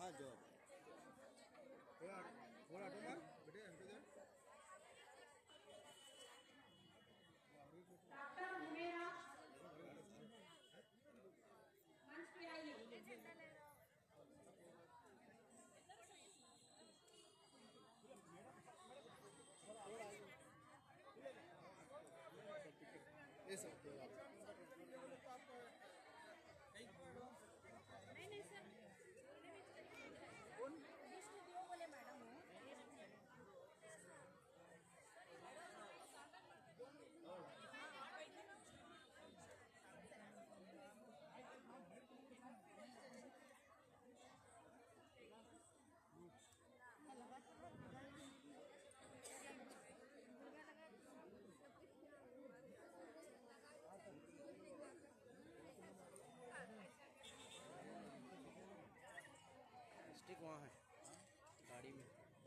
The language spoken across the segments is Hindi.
हाँ जॉब थोड़ा थोड़ा ऑटो मार बेटे हमको जा डॉक्टर हुमेरा मंच पे आइए। ये सब नहीं सर कौन स्टूडियो बोले मैडम हूँ। स्टिक वहाँ है गाड़ी में।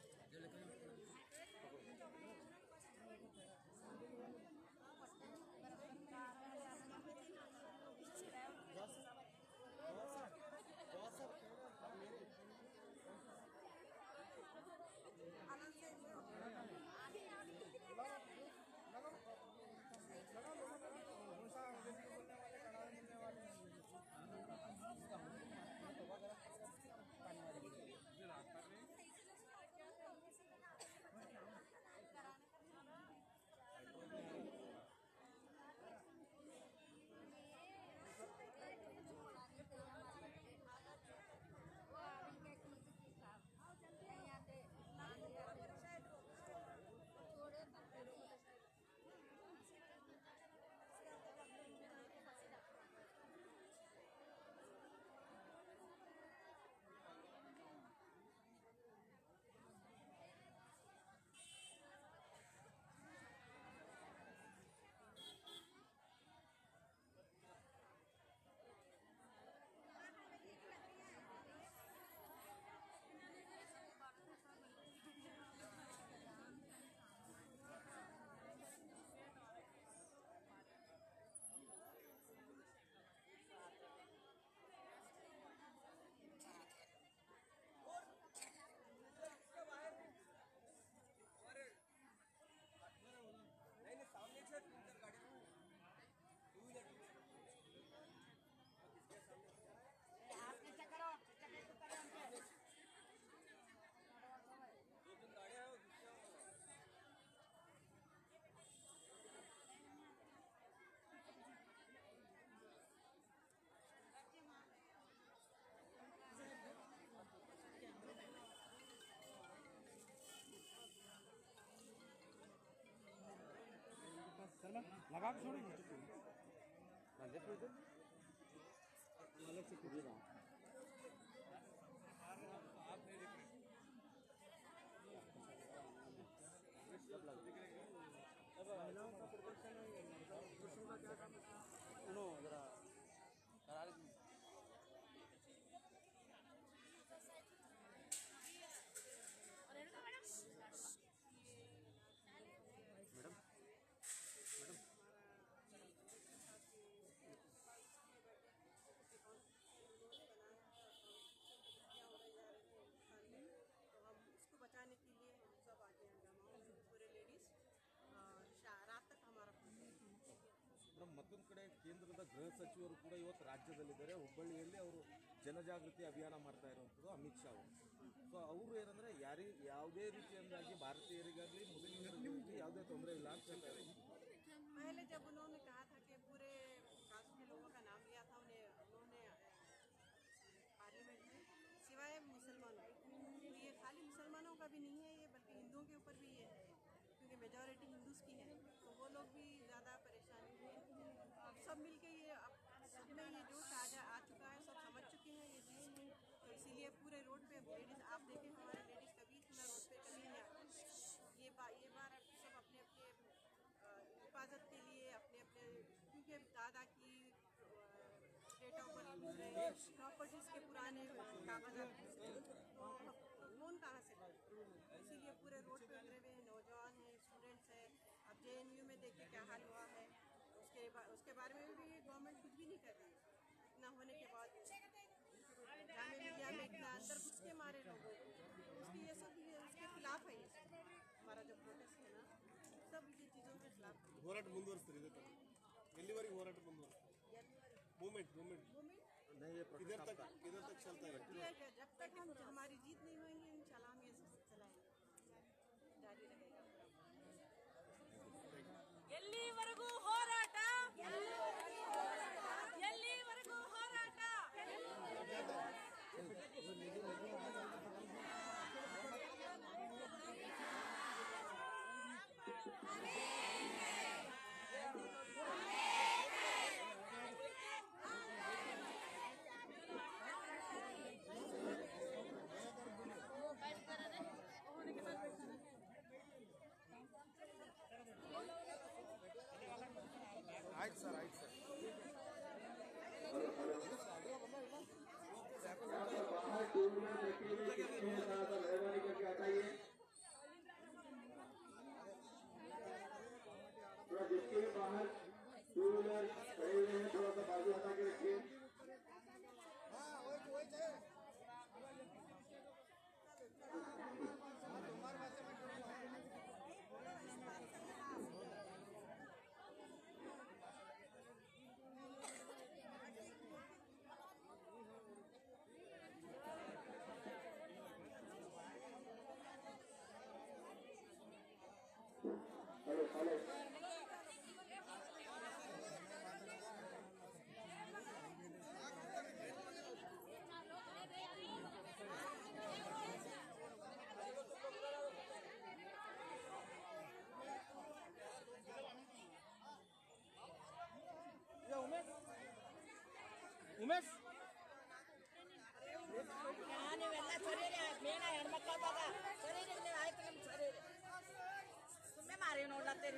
नहीं सामने से गाड़ी आपने चकरो दो तीन गाड़ियाँ हैं लगा के छोड़ेंगे अलग से खुद आप नहीं दिख रहे महिलाओं का प्रदर्शन है पुरुषों का क्या काम है जरा करा मैडम मैडम तो हम उसको बचाने के लिए हम सब आगे हैं पूरे लेडीज़ रात तक हमारा ಮೇಡಮ್ ಮತ್ತೊಂದು ಕಡೆ ಕೇಂದ್ರದ ಗೃಹ ಸಚಿವರು ಕೂಡ ಇವತ್ತು ರಾಜ್ಯದಲ್ಲಿದ್ದಾರೆ. ಹುಬ್ಬಳ್ಳಿಯಲ್ಲಿ ಅವರು ಜನಜಾಗೃತಿ ಅಭಿಯಾನ ಮಾಡ್ತಾ ಇರುವಂಥದ್ದು ಅಮಿತ್ ಶಾ ಅವರು. ಸೊ ಅವರು ಏನಂದರೆ ಯಾವುದೇ ರೀತಿಯಿಂದಾಗಿ ಭಾರತೀಯರಿಗಾಗಲಿ ಮುಸ್ಲಿಮರಿಗಾಗಲಿ ಯಾವುದೇ ತೊಂದರೆ ಇಲ್ಲ ಅಂತ ಹೇಳ್ತಾರೆ. पहले जब उन्होंने कहा था कि पूरे कास्ट के लोगों का नाम लिया था उन्होंने पार्लियामेंट में सिवाय मुसलमानों, तो ये खाली मुसलमानों का भी नहीं है ये, बल्कि हिंदुओं के ऊपर भी ये है क्योंकि मेजॉरिटी हिंदूज की है, तो वो लोग भी ज़्यादा परेशानी हुए। अब सब मिलके ये अब सब में ये जोश आ चुका है, सब समझ चुके हैं ये चीज़ में, तो इसीलिए पूरे रोड पे लेडीज़ आप देखें हमारे लेडीज़ कभी इतना रोड पे कभी नहीं आते। ये बार अब सब अपने अपने हिफाजत के लिए अपने अपने क्योंकि दादा की डेट ऑफ बर्थ प्रॉपर्टीज़ के पुराने कागजात तो लोन कहाँ से लें, इसीलिए पूरे रोड पे उतरे हुए हैं, नौजवान हैं, स्टूडेंट्स हैं। अब JNU में देखिए क्या हाल हुआ है, उसके बारे में भी गवर्नमेंट कुछ भी नहीं कर रही है। इतना होने के बाद जामिया मिलिया में इतना अंदर घुस के ಹೋರಾಟ ಮುಂದುವರಿಸ್ತಾರೆ ಇದೇ ಥರ ಎಲ್ಲಿವರೆಗೆ ಹೋರಾಟ ಮುಂದುವರಿಸ್ತಾರೆ ಮೂಮೆंट नहीं ये इधर प्रोटेस्ट तक चलता है जब तक हमारी जीत नहीं होगी इंशाल्लाह हम ये चलाएंगे जारी रहेगा ಎಲ್ಲಿವರೆಗೂ ಹೋರಾಟ ಎಲ್ಲಿವರೆಗೂ ಹೋರಾಟ ಆಯ್ತು ಸರ್ ಆಯ್ತು ಸರ್ बाहर टू व्हीलर देखिए मेहरबानी करके हटाइए थोड़ा जिसके बाहर टू व्हीलर खड़े हुए हैं थोड़ा सा बाजू हटा के रखिए हेलो ಉಮೇಶ್ ನೀವೆಲ್ಲ ಸರಿ ಮೇನ ಹೆಣ್ಮಕ್ಳದಾಗ ಸರಿ ನೀವು ಆಯ್ತು ನಮ್ಗೆ ಸರಿ ಸುಮ್ಮನೆ ಮಾರಿ ನೋಡ್ಲತ್ತೀರಿ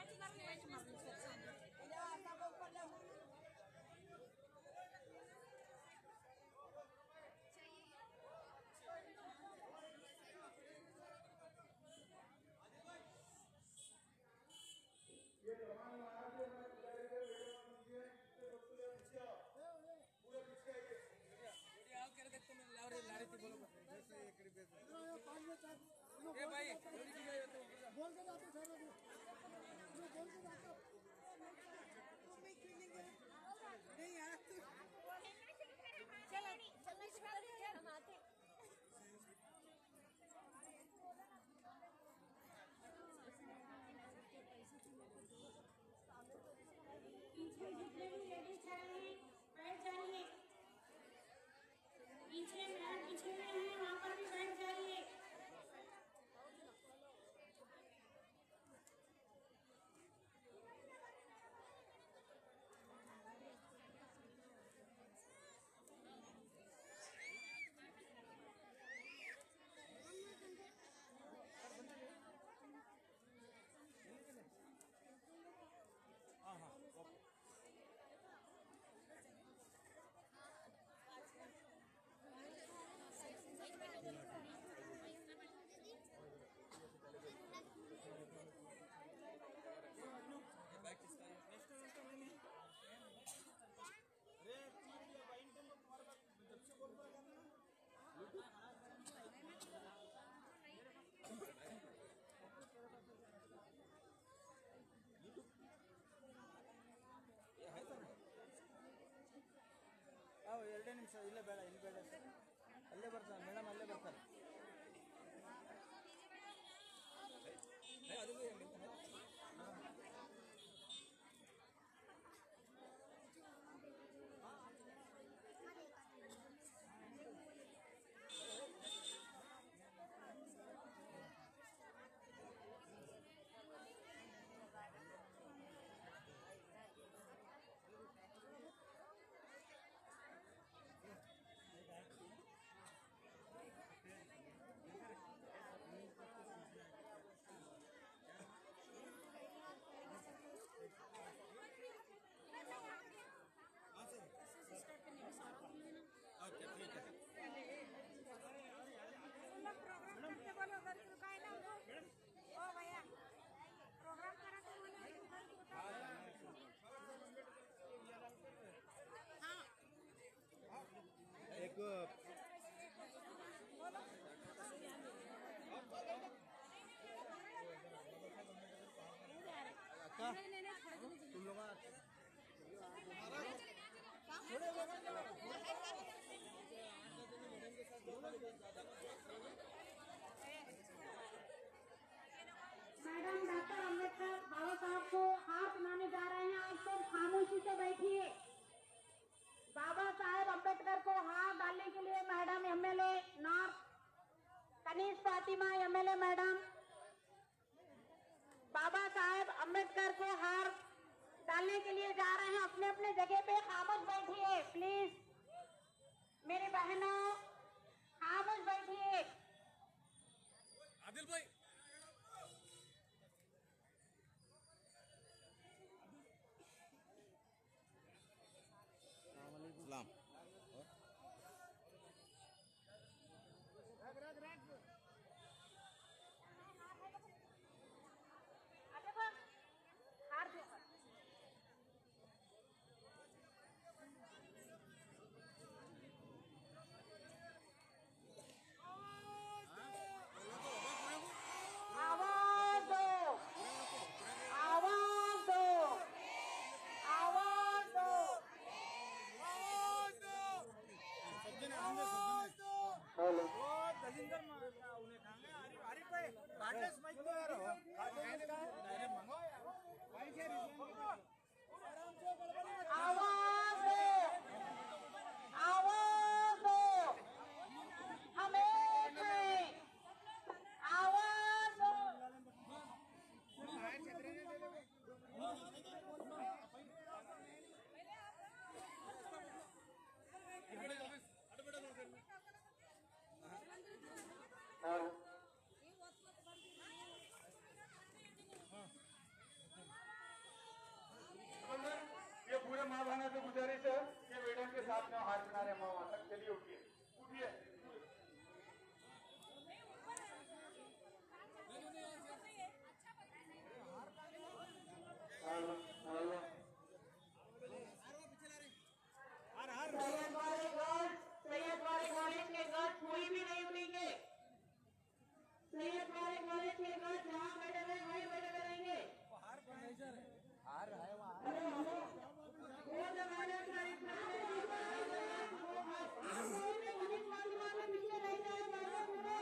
पीछे जितने भी लेडीज खड़े हैं बैठ जाइए पीछे मैम पीछे में है वहाँ पर भी बैठ जाइए ಎರಡೇ ನಿಮಿಷ ಇಲ್ಲೇ ಬೇಡ ಇಲ್ಲಿ ಬೇಡ ಅಲ್ಲೇ ಬರ್ತಾರೆ ಮೇಡಮ್ ಅಲ್ಲೇ ಬರ್ತಾರೆ मैडम डॉक्टर अम्बेडकर बाबा साहब को हार सुनाने जा रहे हैं, आप सब खामोशी से बैठिए। बाबा साहेब अम्बेडकर को हार डालने के लिए madam MLA north Kaneez Fatima MLA madam Baba Saheb Ambedkar को हार डालने के लिए जा रहे हैं। अपने अपने जगह पे खामोश बैठिए प्लीज, मेरी बहनों खामोश बैठिए। आदिल भाई सलाम। आवाज दो, आवाज दो, आवाज दो। हेलो आवाज दो, आवाज दो, हम एक हैं, आवाज दो। ये पूरे माँ बहना से गुजारिश है कि मैडम के साथ में हाथ बना रहे माँ वहां तक। चलिए उठिए उठिए। हेलो हेलो सैयद वाले कॉलेज के गर्ल्स कोई भी नहीं उड़ेंगे। सैयद वाले कॉलेज के गर्ल्स जहाँ बैठे हुए वहीं बैठे रहेंगे। वो जो मैडम पीछे नहीं जाए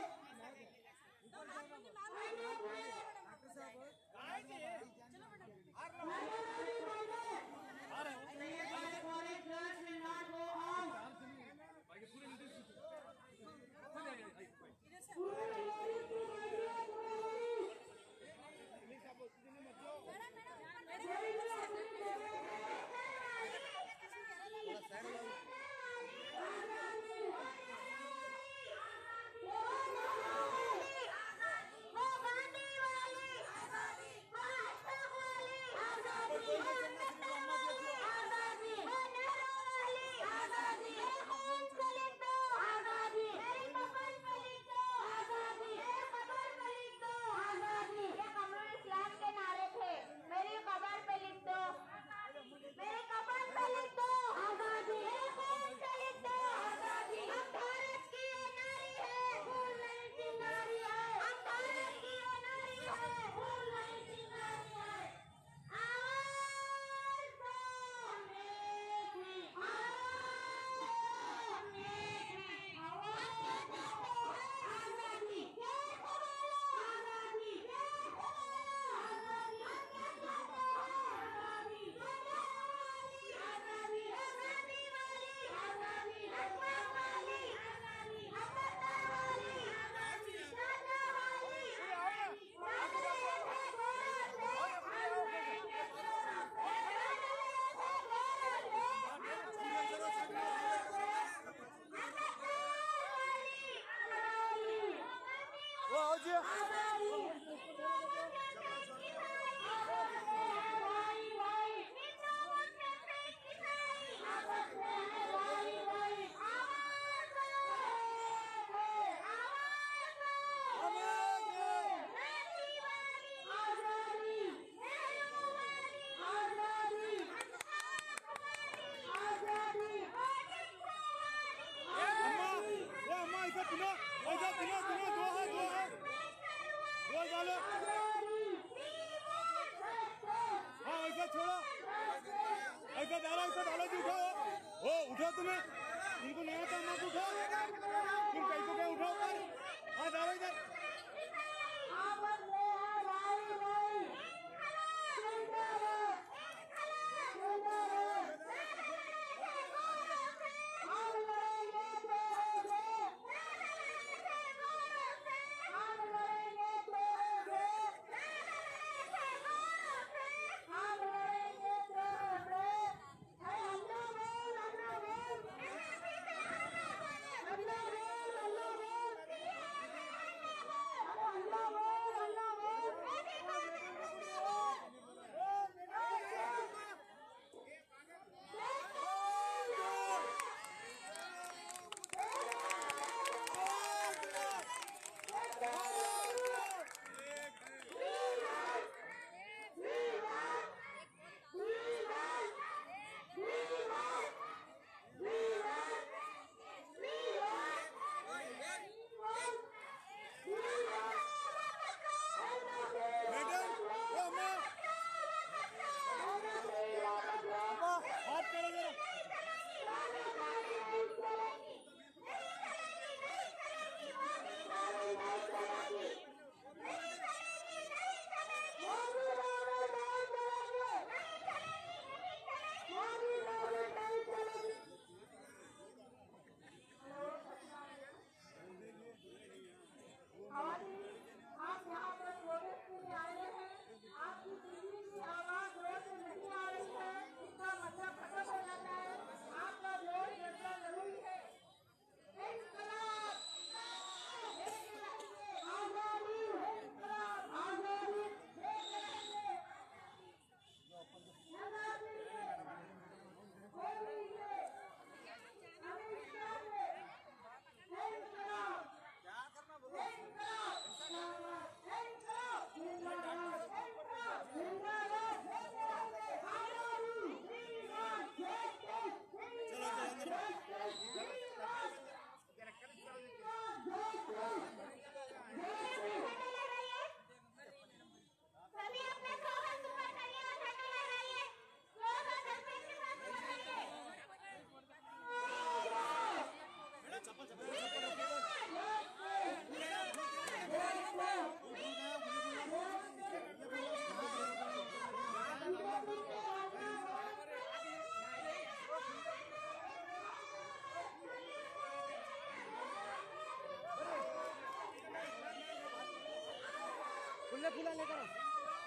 खुले खुला लेकर आओ।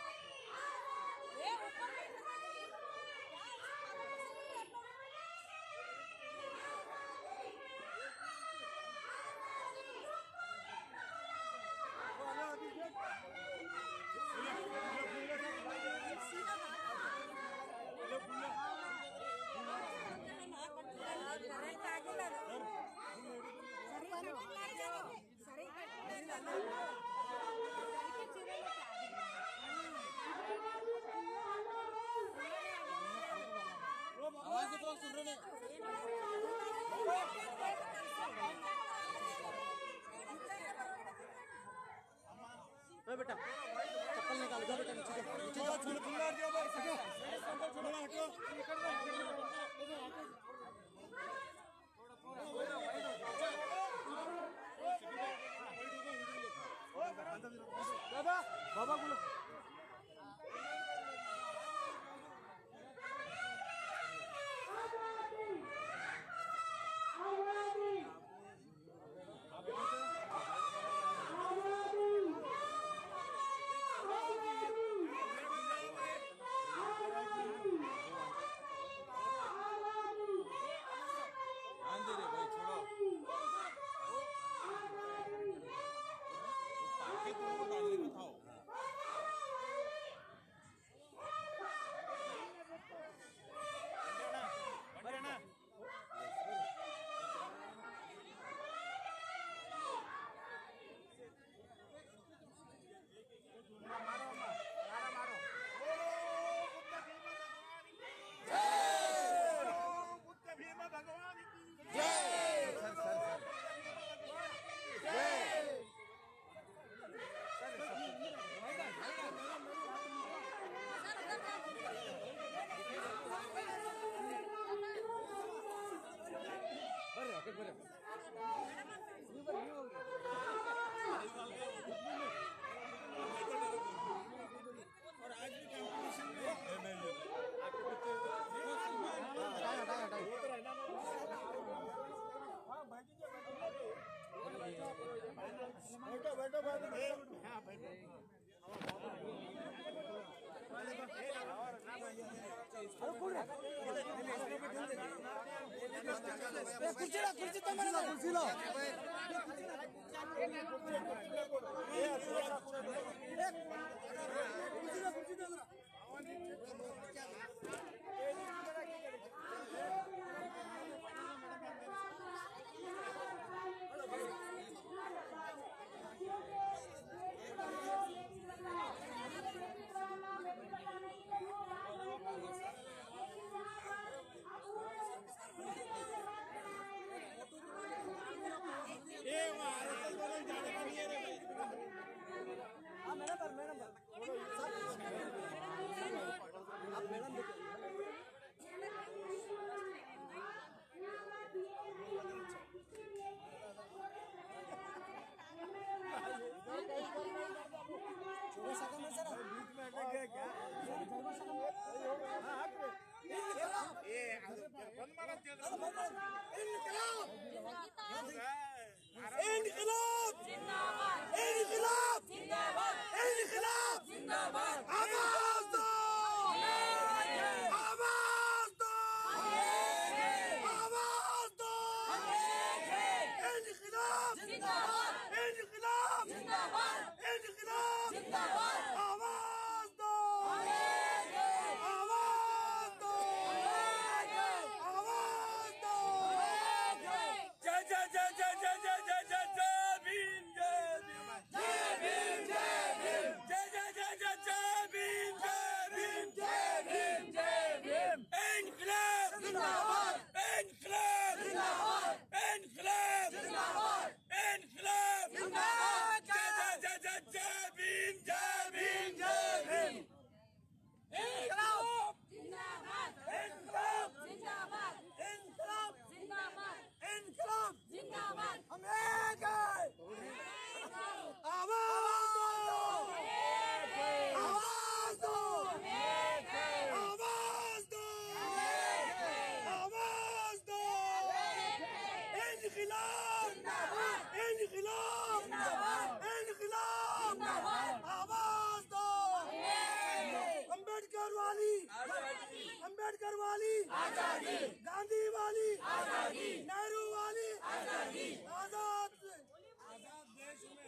आवाज तो सुन रहे हैं बेटा, चप्पल निकाल दो बेटा, नीचे जाओ, खुला दियो भाई, थोड़ा हटो, दादा बाबा बोलो इनकलाब, इनकलाब, आवाज अंबेडकर वाली आजादी, गांधी वाली आजादी, नेहरू वाली आजादी, आजाद देश में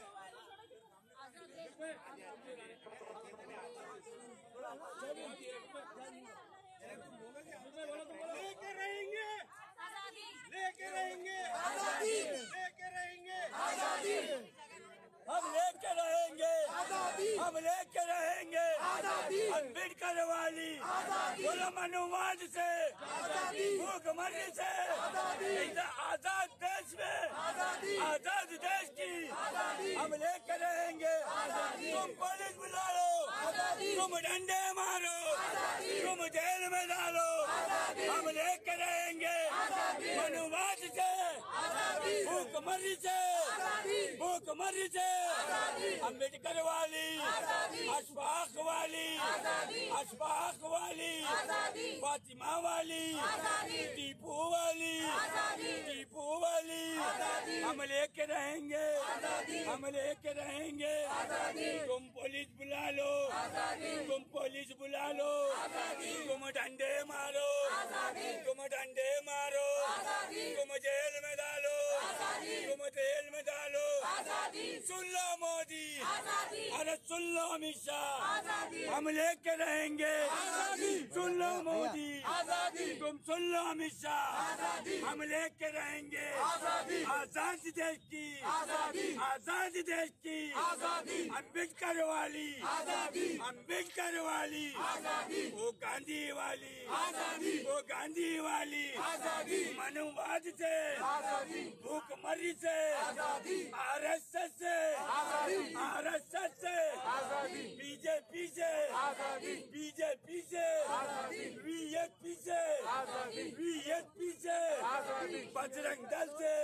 लेके रहेंगे आजादी, लेके रहेंगे आजादी, लेके रहेंगे आजादी, हम लेके रहेंगे आजादी, हम लेके रहेंगे आजादी, अम्बेडकर वाली आजादी, गुलामनुवाद से आजादी, भूखमरी से आजादी, आजाद देश में आजादी, आजाद देश की आजादी, हम लेके रहेंगे आजादी, तुम पुलिस बुला लो आजादी, तुम डंडे मारो आजादी, तुम जेल में डालो आजादी, हम लेके रहेंगे आजादी, मनुवाद से आजादी, भूखमरी से आजादी, भूखमरी से अम्बेडकर वाली अशफाक वाली अशफाक वाली फातिमा वाली टीपू वाली टीपू वाली हम लेके रहेंगे हम लेके रहेंगे तुम पुलिस बुला लो तुम पुलिस बुला लो तुम डंडे मारो तुम डंडे मारो तुम जेल में डालो तुम जेल में डालो सुन लो मोदी अरे सुन लो अमित शाह हम लेके रहेंगे सुन लो मोदी तुम सुन लो अमित शाह हम लेके रहेंगे आजाद देश की आजाद देश की अम्बेडकर वाली अम्बेडकर वाली वो गांधी वाली वो गांधी वाली मनुवाद से भूखमरी से आरएसएस से आरएसएस से बीजेपी से बीजेपी से वीएसपी से वीएसपी से बजरंग दल से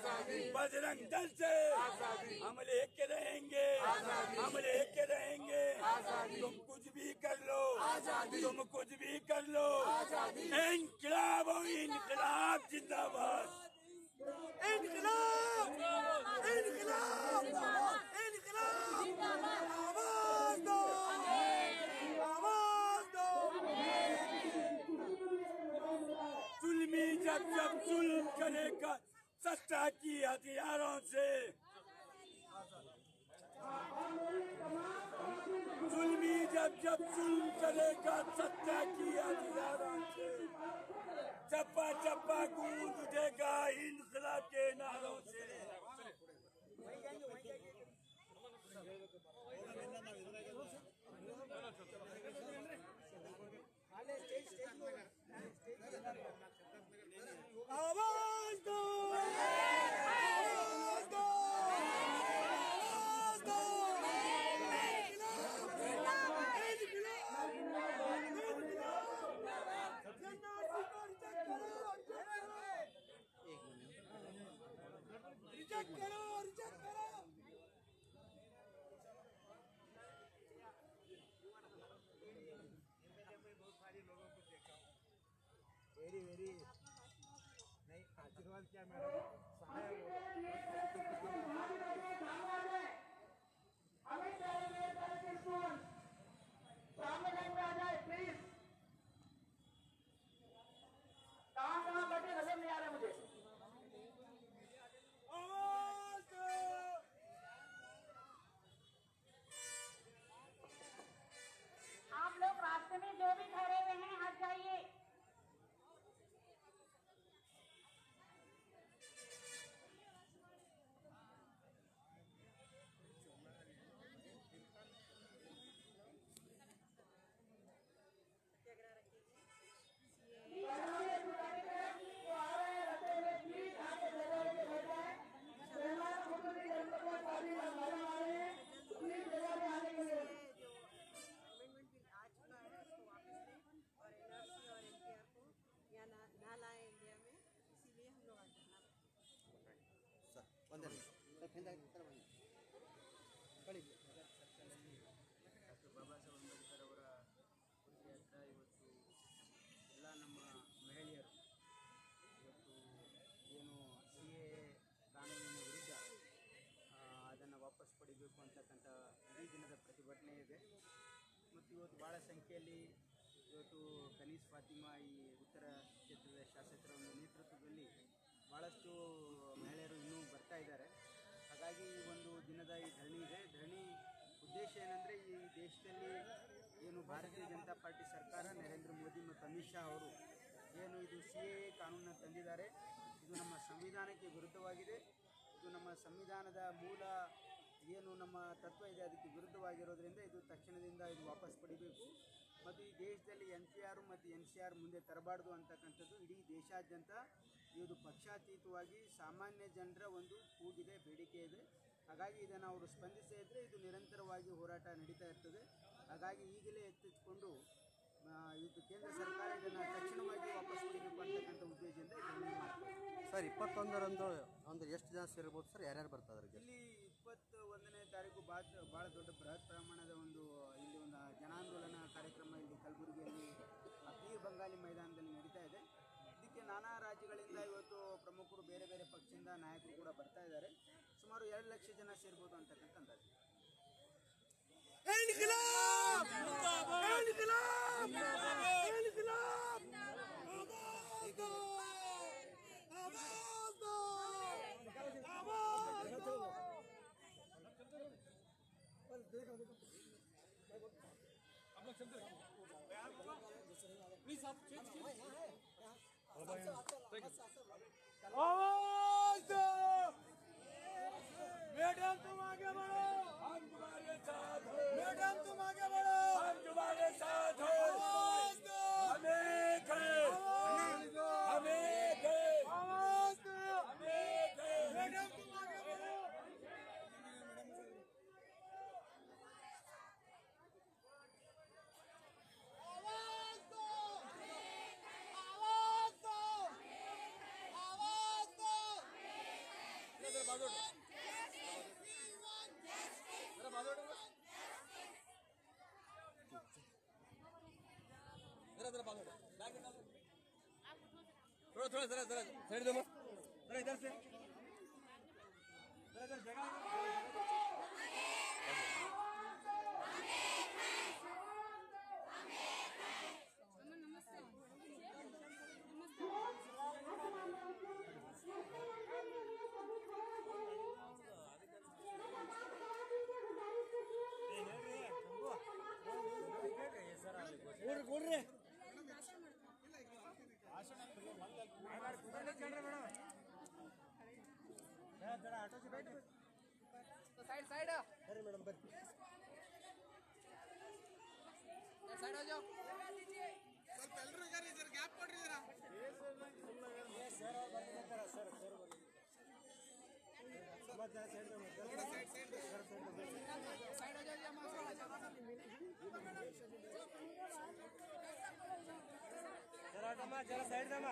हम लेके रहेंगे हम लेके रहेंगे तुम कुछ भी कर लो तुम कुछ भी कर लो इनकलाब और इनकलाब जिंदाबाद इनकलाब इनकलाब इनकलाब आवाज दो आवाज दो जुल्मी जब जब जुल्म करेगा सत्ता की हथियारों से जुल्मी जब जब जुल्म करेगा सत्ता की हथियारों से चप्पा चप्पा गूंज उठेगा इनकलाब के नारों से आवाज दो आवाज दो आवाज दो रिजेक्ट करो रिजेक्ट करो वेरी वेरी नहीं आशीर्वाद क्या मैडम प्लीज कहाँ बैठे नजर नहीं आ रहा मुझे आप लोग रास्ते में जो भी ठहरे हुए हैं हट जाइए ಡಾಕ್ಟರ್ ಬಾಬಾ ಸಾಹೇಬ್ ಅಂಬೇಡ್ಕರ್ ಅವರ ಪುಣ್ಯಯಾತ್ರ ಇವತ್ತು ಎಲ್ಲ ನಮ್ಮ ಮಹಿಳೆಯರು ಇವತ್ತು ಏನು CAA ಕಾನೂನಿನ ವಿರುದ್ಧ ಅದನ್ನು ವಾಪಸ್ ಪಡಿಬೇಕು ಅಂತಕ್ಕಂಥ ಇಡೀ ದಿನದ ಪ್ರತಿಭಟನೆ ಇದೆ ಮತ್ತು ಇವತ್ತು ಭಾಳ ಸಂಖ್ಯೆಯಲ್ಲಿ ಇವತ್ತು ಕನೀಸ್ ಫಾತಿಮಾ ಈ ಉತ್ತರ ಕ್ಷೇತ್ರದ ಶಾಸಕರ ಒಂದು ನೇತೃತ್ವದಲ್ಲಿ ಭಾಳಷ್ಟು ಮಹಿಳೆಯರು ಇನ್ನೂ ಬರ್ತಾ ಇದ್ದಾರೆ. ಹಾಗಾಗಿ ಈ ಒಂದು ದಿನದ ಈ ಧರಣಿ ಇದೆ. ಧರಣಿ ಉದ್ದೇಶ ಏನಂದರೆ ಈ ದೇಶದಲ್ಲಿ ಏನು ಭಾರತೀಯ ಜನತಾ ಪಾರ್ಟಿ ಸರ್ಕಾರ ನರೇಂದ್ರ ಮೋದಿ ಮತ್ತು ಅಮಿತ್ ಶಾ ಅವರು ಏನು ಇದು CAA ಕಾನೂನನ್ನು ತಂದಿದ್ದಾರೆ, ಇದು ನಮ್ಮ ಸಂವಿಧಾನಕ್ಕೆ ವಿರುದ್ಧವಾಗಿದೆ. ಇದು ನಮ್ಮ ಸಂವಿಧಾನದ ಮೂಲ ಏನು ನಮ್ಮ ತತ್ವ ಇದೆ ಅದಕ್ಕೆ ವಿರುದ್ಧವಾಗಿರೋದ್ರಿಂದ ಇದು ತಕ್ಷಣದಿಂದ ಇದು ವಾಪಸ್ ಪಡಿಬೇಕು ಮತ್ತು ಈ ದೇಶದಲ್ಲಿ NPR ಮತ್ತು NCR ಮುಂದೆ ತರಬಾರ್ದು ಅಂತಕ್ಕಂಥದ್ದು ಇಡೀ ದೇಶಾದ್ಯಂತ ಇದು ಪಕ್ಷಾತೀತವಾಗಿ ಸಾಮಾನ್ಯ ಜನರ ಒಂದು ಕೂಗಿದೆ, ಬೇಡಿಕೆ ಇದೆ. ಹಾಗಾಗಿ ಇದನ್ನು ಅವರು ಸ್ಪಂದಿಸದೇ ಇದ್ದರೆ ಇದು ನಿರಂತರವಾಗಿ ಹೋರಾಟ ನಡೀತಾ ಇರ್ತದೆ. ಹಾಗಾಗಿ ಈಗಲೇ ಎತ್ತಿಸಿಕೊಂಡು ಇದು ಕೇಂದ್ರ ಸರ್ಕಾರ ಇದನ್ನು ತಕ್ಷಣವಾಗಿ ವಾಪಸ್ ಪಡಿಬೇಕು ಅಂತಕ್ಕಂಥ ಉದ್ದೇಶದಿಂದ ಇದನ್ನು ಮಾಡ್ತಾರೆ. ಸರ್ 21ರಂದು ಒಂದು ಎಷ್ಟು ಜನ ಸೇರ್ಬೋದು ಸರ್? ಯಾರ್ಯಾರು ಬರ್ತಾರೆ? ಇಲ್ಲಿ 21ನೇ ತಾರೀಕು ಭಾಳ ದೊಡ್ಡ ಬೃಹತ್ ಪ್ರಮಾಣದ ಒಂದು ಇಲ್ಲಿ ಒಂದು ಜನಾಂದೋಲನ ಕಾರ್ಯಕ್ರಮ ಇಲ್ಲಿ ಕಲಬುರಗಿಯಲ್ಲಿ ಪೀರ್ ಬಂಗಾಲಿ ಮೈದಾನದಲ್ಲಿ ನಡೀತಾ ಇದೆ. ಇದಕ್ಕೆ ನಾನಾ ರಾಜ್ಯಗಳಿಂದ ಇವತ್ತು ಪ್ರಮುಖರು ಬೇರೆ ಬೇರೆ ಪಕ್ಷದಿಂದ ನಾಯಕರು ಕೂಡ ಬರ್ತಾ ಇದ್ದಾರೆ. ಸುಮಾರು 2 ಲಕ್ಷ ಜನ ಸೇರ್ಬೋದು ಅಂತಕ್ಕಂಥ ಅಂದಾಜು. मैडम तुम आगे बढ़ो, हम तुम्हारे साथ हो। मैडम तुम आगे बढ़ो, हम तुम्हारे साथ हो। हमें मैडम तुम आगे बढ़ो। थोड़ा जरा साइड दो, जरा इधर से, जरा इधर जगह। साइड अरे मैडम बस साइड हो जाओ। ಸ್ವಲ್ಪ ಎಲ್ಲರೂ ಇದ್ದಾರೆ, ಇದರ ಗ್ಯಾಪ್ ಕೊಡ್ರಿ ಇದರ ಸರ್ थोड़ा साइड हो जाइए। जरा दमा, जरा साइड दमा।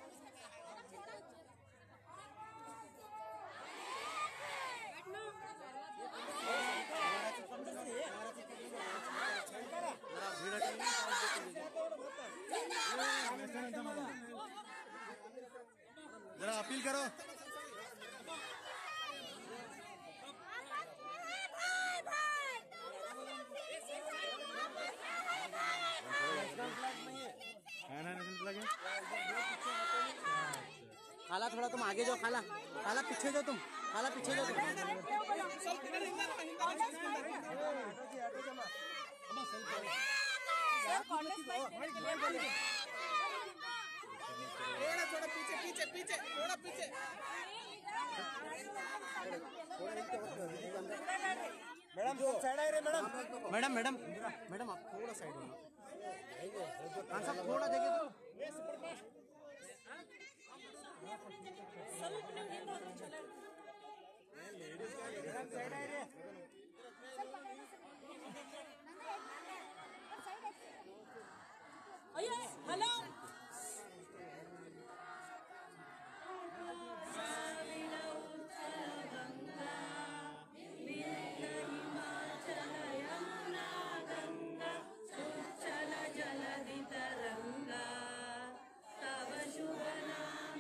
जरा अपील करो। खाला थोड़ा तुम आगे जाओ, खाला खाला पीछे जाओ, तुम खाला पीछे जाओ। थोड़ा पीछे पीछे पीछे थोड़ा पीछे। मैडम साइड आए रे मैडम। मैडम मैडम मैडम आप थोड़ा साइड हो, थोड़ा देखिए तो। हेलो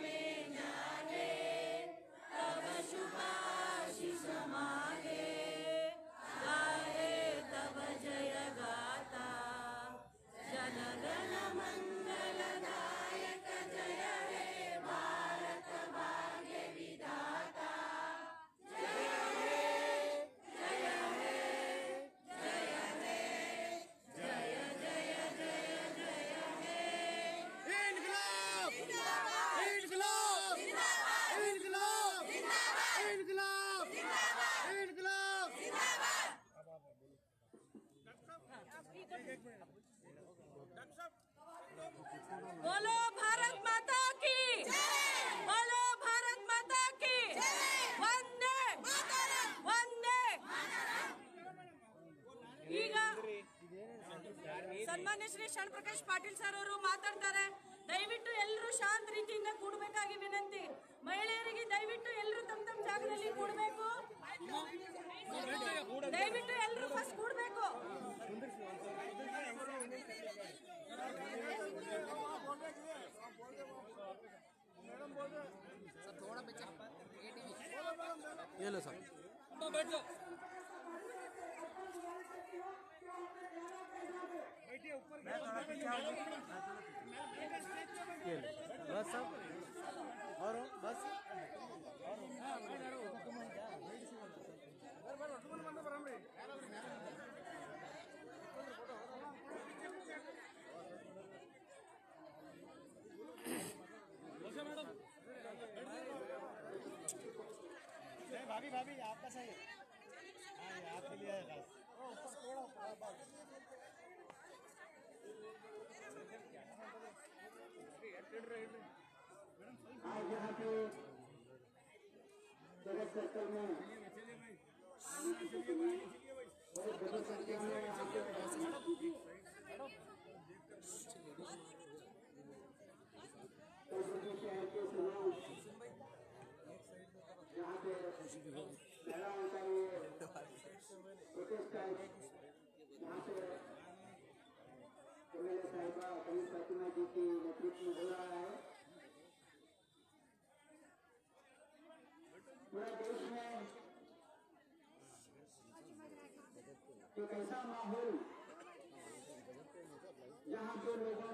समागे बोलो भारत माता की, बोलो भारत माता की, वंदे वंदे। ಈಗ ಸನ್ಮಾನ್ಯ ಶ್ರೀ ಶರಣ್ ಪ್ರಕಾಶ್ ಪಾಟೀಲ್ ಸರ್ ಅವರು ಮಾತಾಡ್ತಾರೆ. ದಯವಿಟ್ಟು ಎಲ್ಲರೂ ಶಾಂತ ರೀತಿಯಿಂದ ಕೂಡಬೇಕಾಗಿ ವಿನಂತಿ. ಮಹಿಳೆಯರಿಗೆ ದಯವಿಟ್ಟು ಎಲ್ಲರೂ ತಮ್ಮ ಜಾಗದಲ್ಲಿ ಕೂಡಬೇಕು. ದಯವಿಟ್ಟು ಎಲ್ಲರೂ ಫಸ್ಟ್ ಕೂಡಬೇಕು. ಹೇಳು ಸರ್. बस सब और बस भाभी भाभी आपका सही है। हाँ आपके लिए है खास। आज यहाँ पे जगत सर्कल में बहुत बड़ी संख्या में यहाँ पे शहर के लोग यहाँ पे लड़ा उनका ये प्रोटेस्ट है। यहाँ पे एमएलए साहिबा कलीम फातिमा जी के नेतृत्व में हो रहा है। पूरा देश में एक ऐसा माहौल जहाँ पे लोगों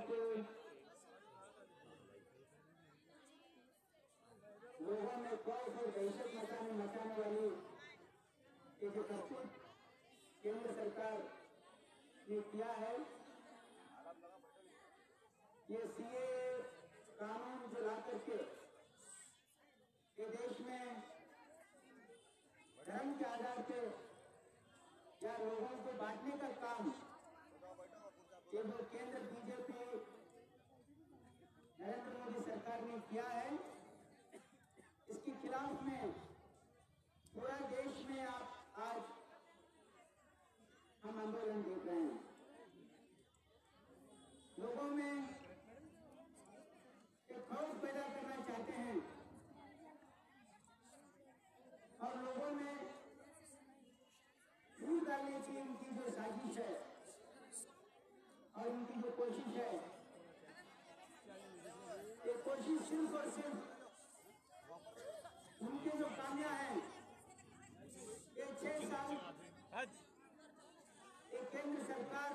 में खौफ और दहशत मचाने वाली ये जो करतूत केंद्र सरकार ने किया है, ये सीए कानून जो ला करके ये देश में धर्म के आधार पे या लोगों को बांटने का काम ये जो केंद्र बीजेपी नरेंद्र मोदी सरकार ने किया है, इसके खिलाफ में पूरा देश में आप आज हम आंदोलन देख रहे हैं। लोगों में एक खौफ पैदा करना चाहते हैं और लोगों में फूट डालने की उनकी जो साजिश है और उनकी जो कोशिश है, ये कोशिश सिर्फ और सिर्फ उनके जो कामयाब हैं, ये 6 साल एक केंद्र सरकार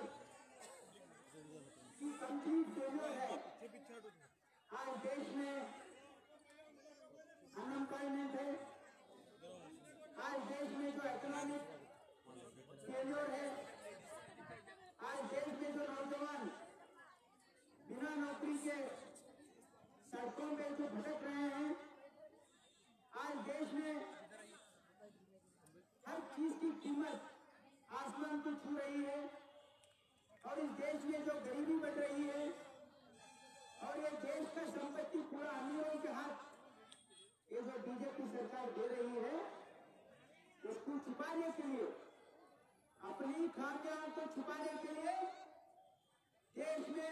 की कंप्लीट फेलियर है। आज देश में अनएम्प्लॉयमेंट है, आज देश में जो इकोनॉमिक फेलियर है, आज देश में जो नौजवान बिना नौकरी के सड़कों पे जो भटक रहे हैं, आज देश में हर चीज की कीमत आसमान को छू रही है और इस देश में जो गरीबी बढ़ रही है और ये देश का संपत्ति पूरा अमीरों के हाथ ये जो बीजेपी सरकार दे रही है, इसको छुपाने के लिए, अपनी खामियां को छुपाने के लिए देश में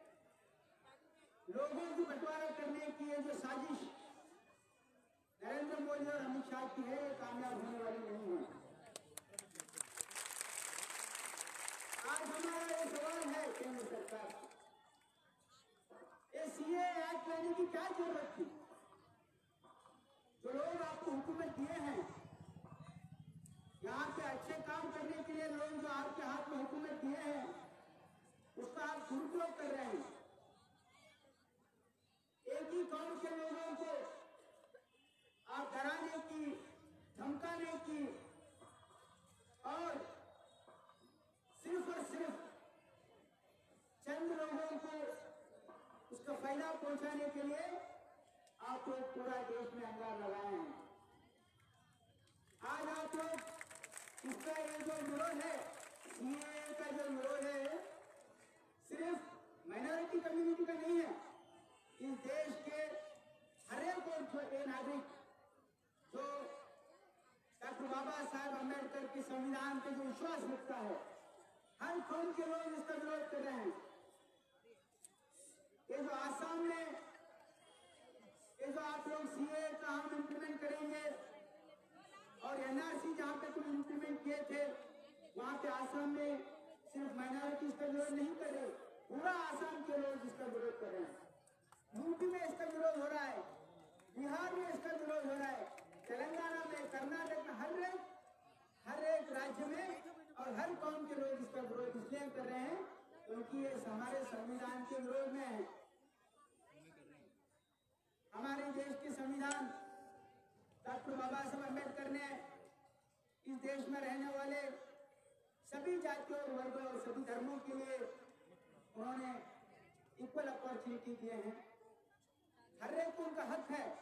लोगों को बंटवारा करने की ये जो साजिश नरेंद्र मोदी और अमित शाह की है, ये कामयाब होने वाली नहीं है। आज हमारा ये सवाल है केंद्र सरकार, ये सीए एक्ट लाने की क्या जरूरत थी? जो लोग आपको हुकूमत दिए हैं, यहाँ पे अच्छे काम करने के लिए लोग जो आपके हाथ में हुकूमत दिए हैं, उसका आप दुरुपयोग कर रहे हैं। एक ही कौम के लोगों को आप डराने की, धमकाने की और सिर्फ चंद लोगों को उसका फायदा पहुंचाने के लिए आप लोग पूरा देश में अंगार लगाए हैं। आज आप लोग इसका ये जो विरोध है, सीएए का जो विरोध है, हर कौम के लोग इसका विरोध कर रहे हैं। ये जो आसाम में ये जो आप लोग सीए का हम इम्प्लीमेंट करेंगे और एनआरसी जहां पे तुम इम्प्लीमेंट किए थे वहां पे आसाम में सिर्फ माइनॉरिटी इसका विरोध नहीं कर रहे, पूरा आसाम के लोग इसका विरोध कर रहे हैं। यूपी में इसका विरोध हो रहा है, बिहार में इसका विरोध हो रहा है, तेलंगाना में, कर्नाटक में, हर एक राज्य में और हर कौम के लोग इसका विरोध इसलिए कर रहे हैं क्योंकि ये हमारे संविधान के विरोध में है। हमारे देश के संविधान डॉक्टर बाबा साहब अम्बेडकर ने इस देश में रहने वाले सभी जातियों और वर्गों और सभी धर्मों के लिए उन्होंने इक्वल अपॉर्चुनिटी दिए हैं। हर एक को उनका हक है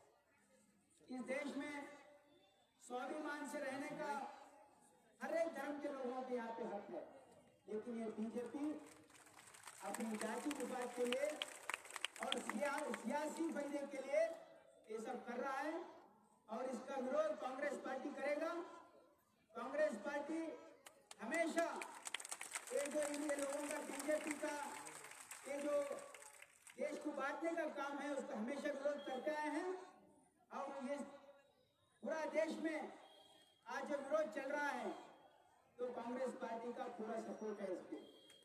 इस देश में स्वाभिमान से रहने का, हर एक धर्म के लोगों के यहाँ पे हक है। लेकिन ये बीजेपी अपनी जाति विवाद के लिए और सियासी फायदे के लिए ये सब कर रहा है और इसका विरोध कांग्रेस पार्टी करेगा। कांग्रेस पार्टी हमेशा ये जो इन लोगों का बीजेपी का ये जो देश को बांटने का काम है उसका हमेशा विरोध करते आए हैं और ये पूरा देश में आज जब विरोध चल रहा है तो कांग्रेस पार्टी का पूरा सपोर्ट है इसके।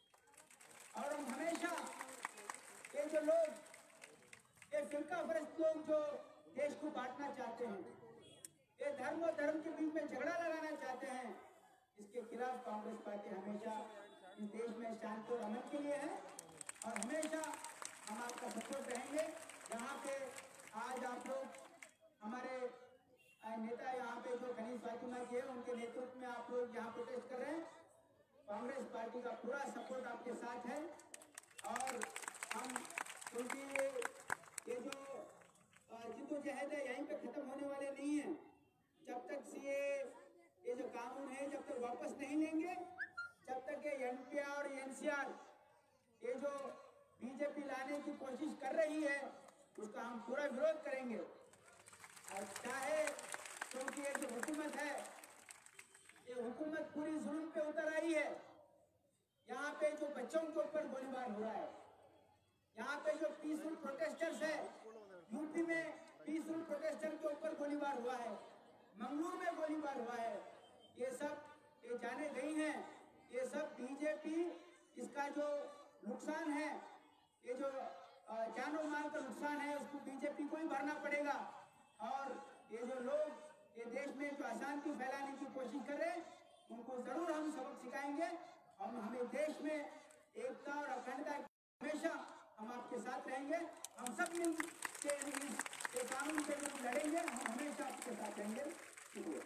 और हम हमेशा ये जो लोग ये फिरकापरस्त लोग जो देश को बांटना चाहते हैं, ये धर्म और धर्म के बीच में झगड़ा लगाना चाहते हैं, इसके खिलाफ कांग्रेस पार्टी हमेशा इस देश में शांति और अमन के लिए है और हमेशा हम आपका सपोर्ट रहेंगे। यहाँ पे आज आप लोग हमारे नेता यहाँ पे जो खनीज फातिमा जी है उनके नेतृत्व में आप लोग यहाँ प्रोटेस्ट कर रहे हैं। कांग्रेस पार्टी का पूरा सपोर्ट आपके साथ है और हम क्योंकि ये जो जिद्दोजहद है यहीं पे खत्म होने वाले नहीं है। जब तक सीए ये जो कानून है जब तक वापस नहीं लेंगे, जब तक ये एनपीआर और एनसीआर ये जो बीजेपी लाने की कोशिश कर रही है उसका हम पूरा विरोध करेंगे। और चाहे क्योंकि ये जो हुकूमत है ये हुकूमत पूरी जुल्म पे उतर आई है। यहाँ पे जो बच्चों के ऊपर गोलीबार हो रहा है, यहाँ पे जो पीसफुल प्रोटेस्टर्स है, यूपी में पीसफुल प्रोटेस्टर के ऊपर गोलीबार हुआ है, मंगलूर में गोलीबार हुआ है, ये सब ये जाने गई हैं, ये सब बीजेपी इसका जो नुकसान है, ये जो जानो माल का नुकसान है उसको बीजेपी को ही भरना पड़ेगा। और ये जो लोग ये देश में जो अशांति फैलाने की कोशिश कर रहे हैं उनको जरूर हम सबक सिखाएंगे और हमें देश में एकता और अखंडता हमेशा हम आपके साथ रहेंगे। हम सब मिल के इस कानून के लिए लड़ेंगे, हम हमेशा आपके साथ रहेंगे। शुक्रिया।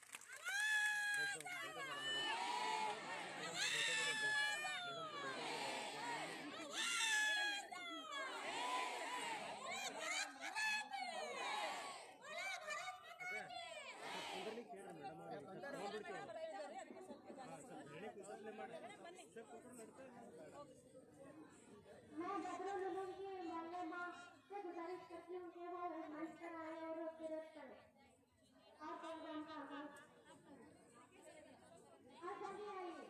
मैं बदरू लोगों की मोहल्ले में से गुजारिश करती हूँ कि वो मंच पर आए और विरोध करें और प्रोग्राम का आगाज और जल्दी आइए।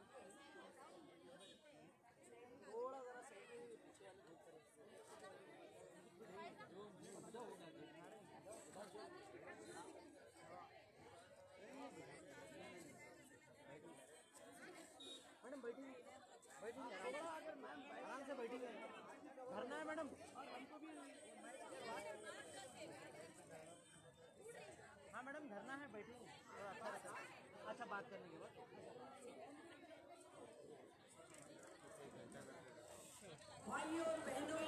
मैडम बैठिए आराम से बैठिए, धरना है मैडम। हाँ मैडम धरना है, बैठिए अच्छा रहता, अच्छा बात करने के बाद। भाइयों और बहनों,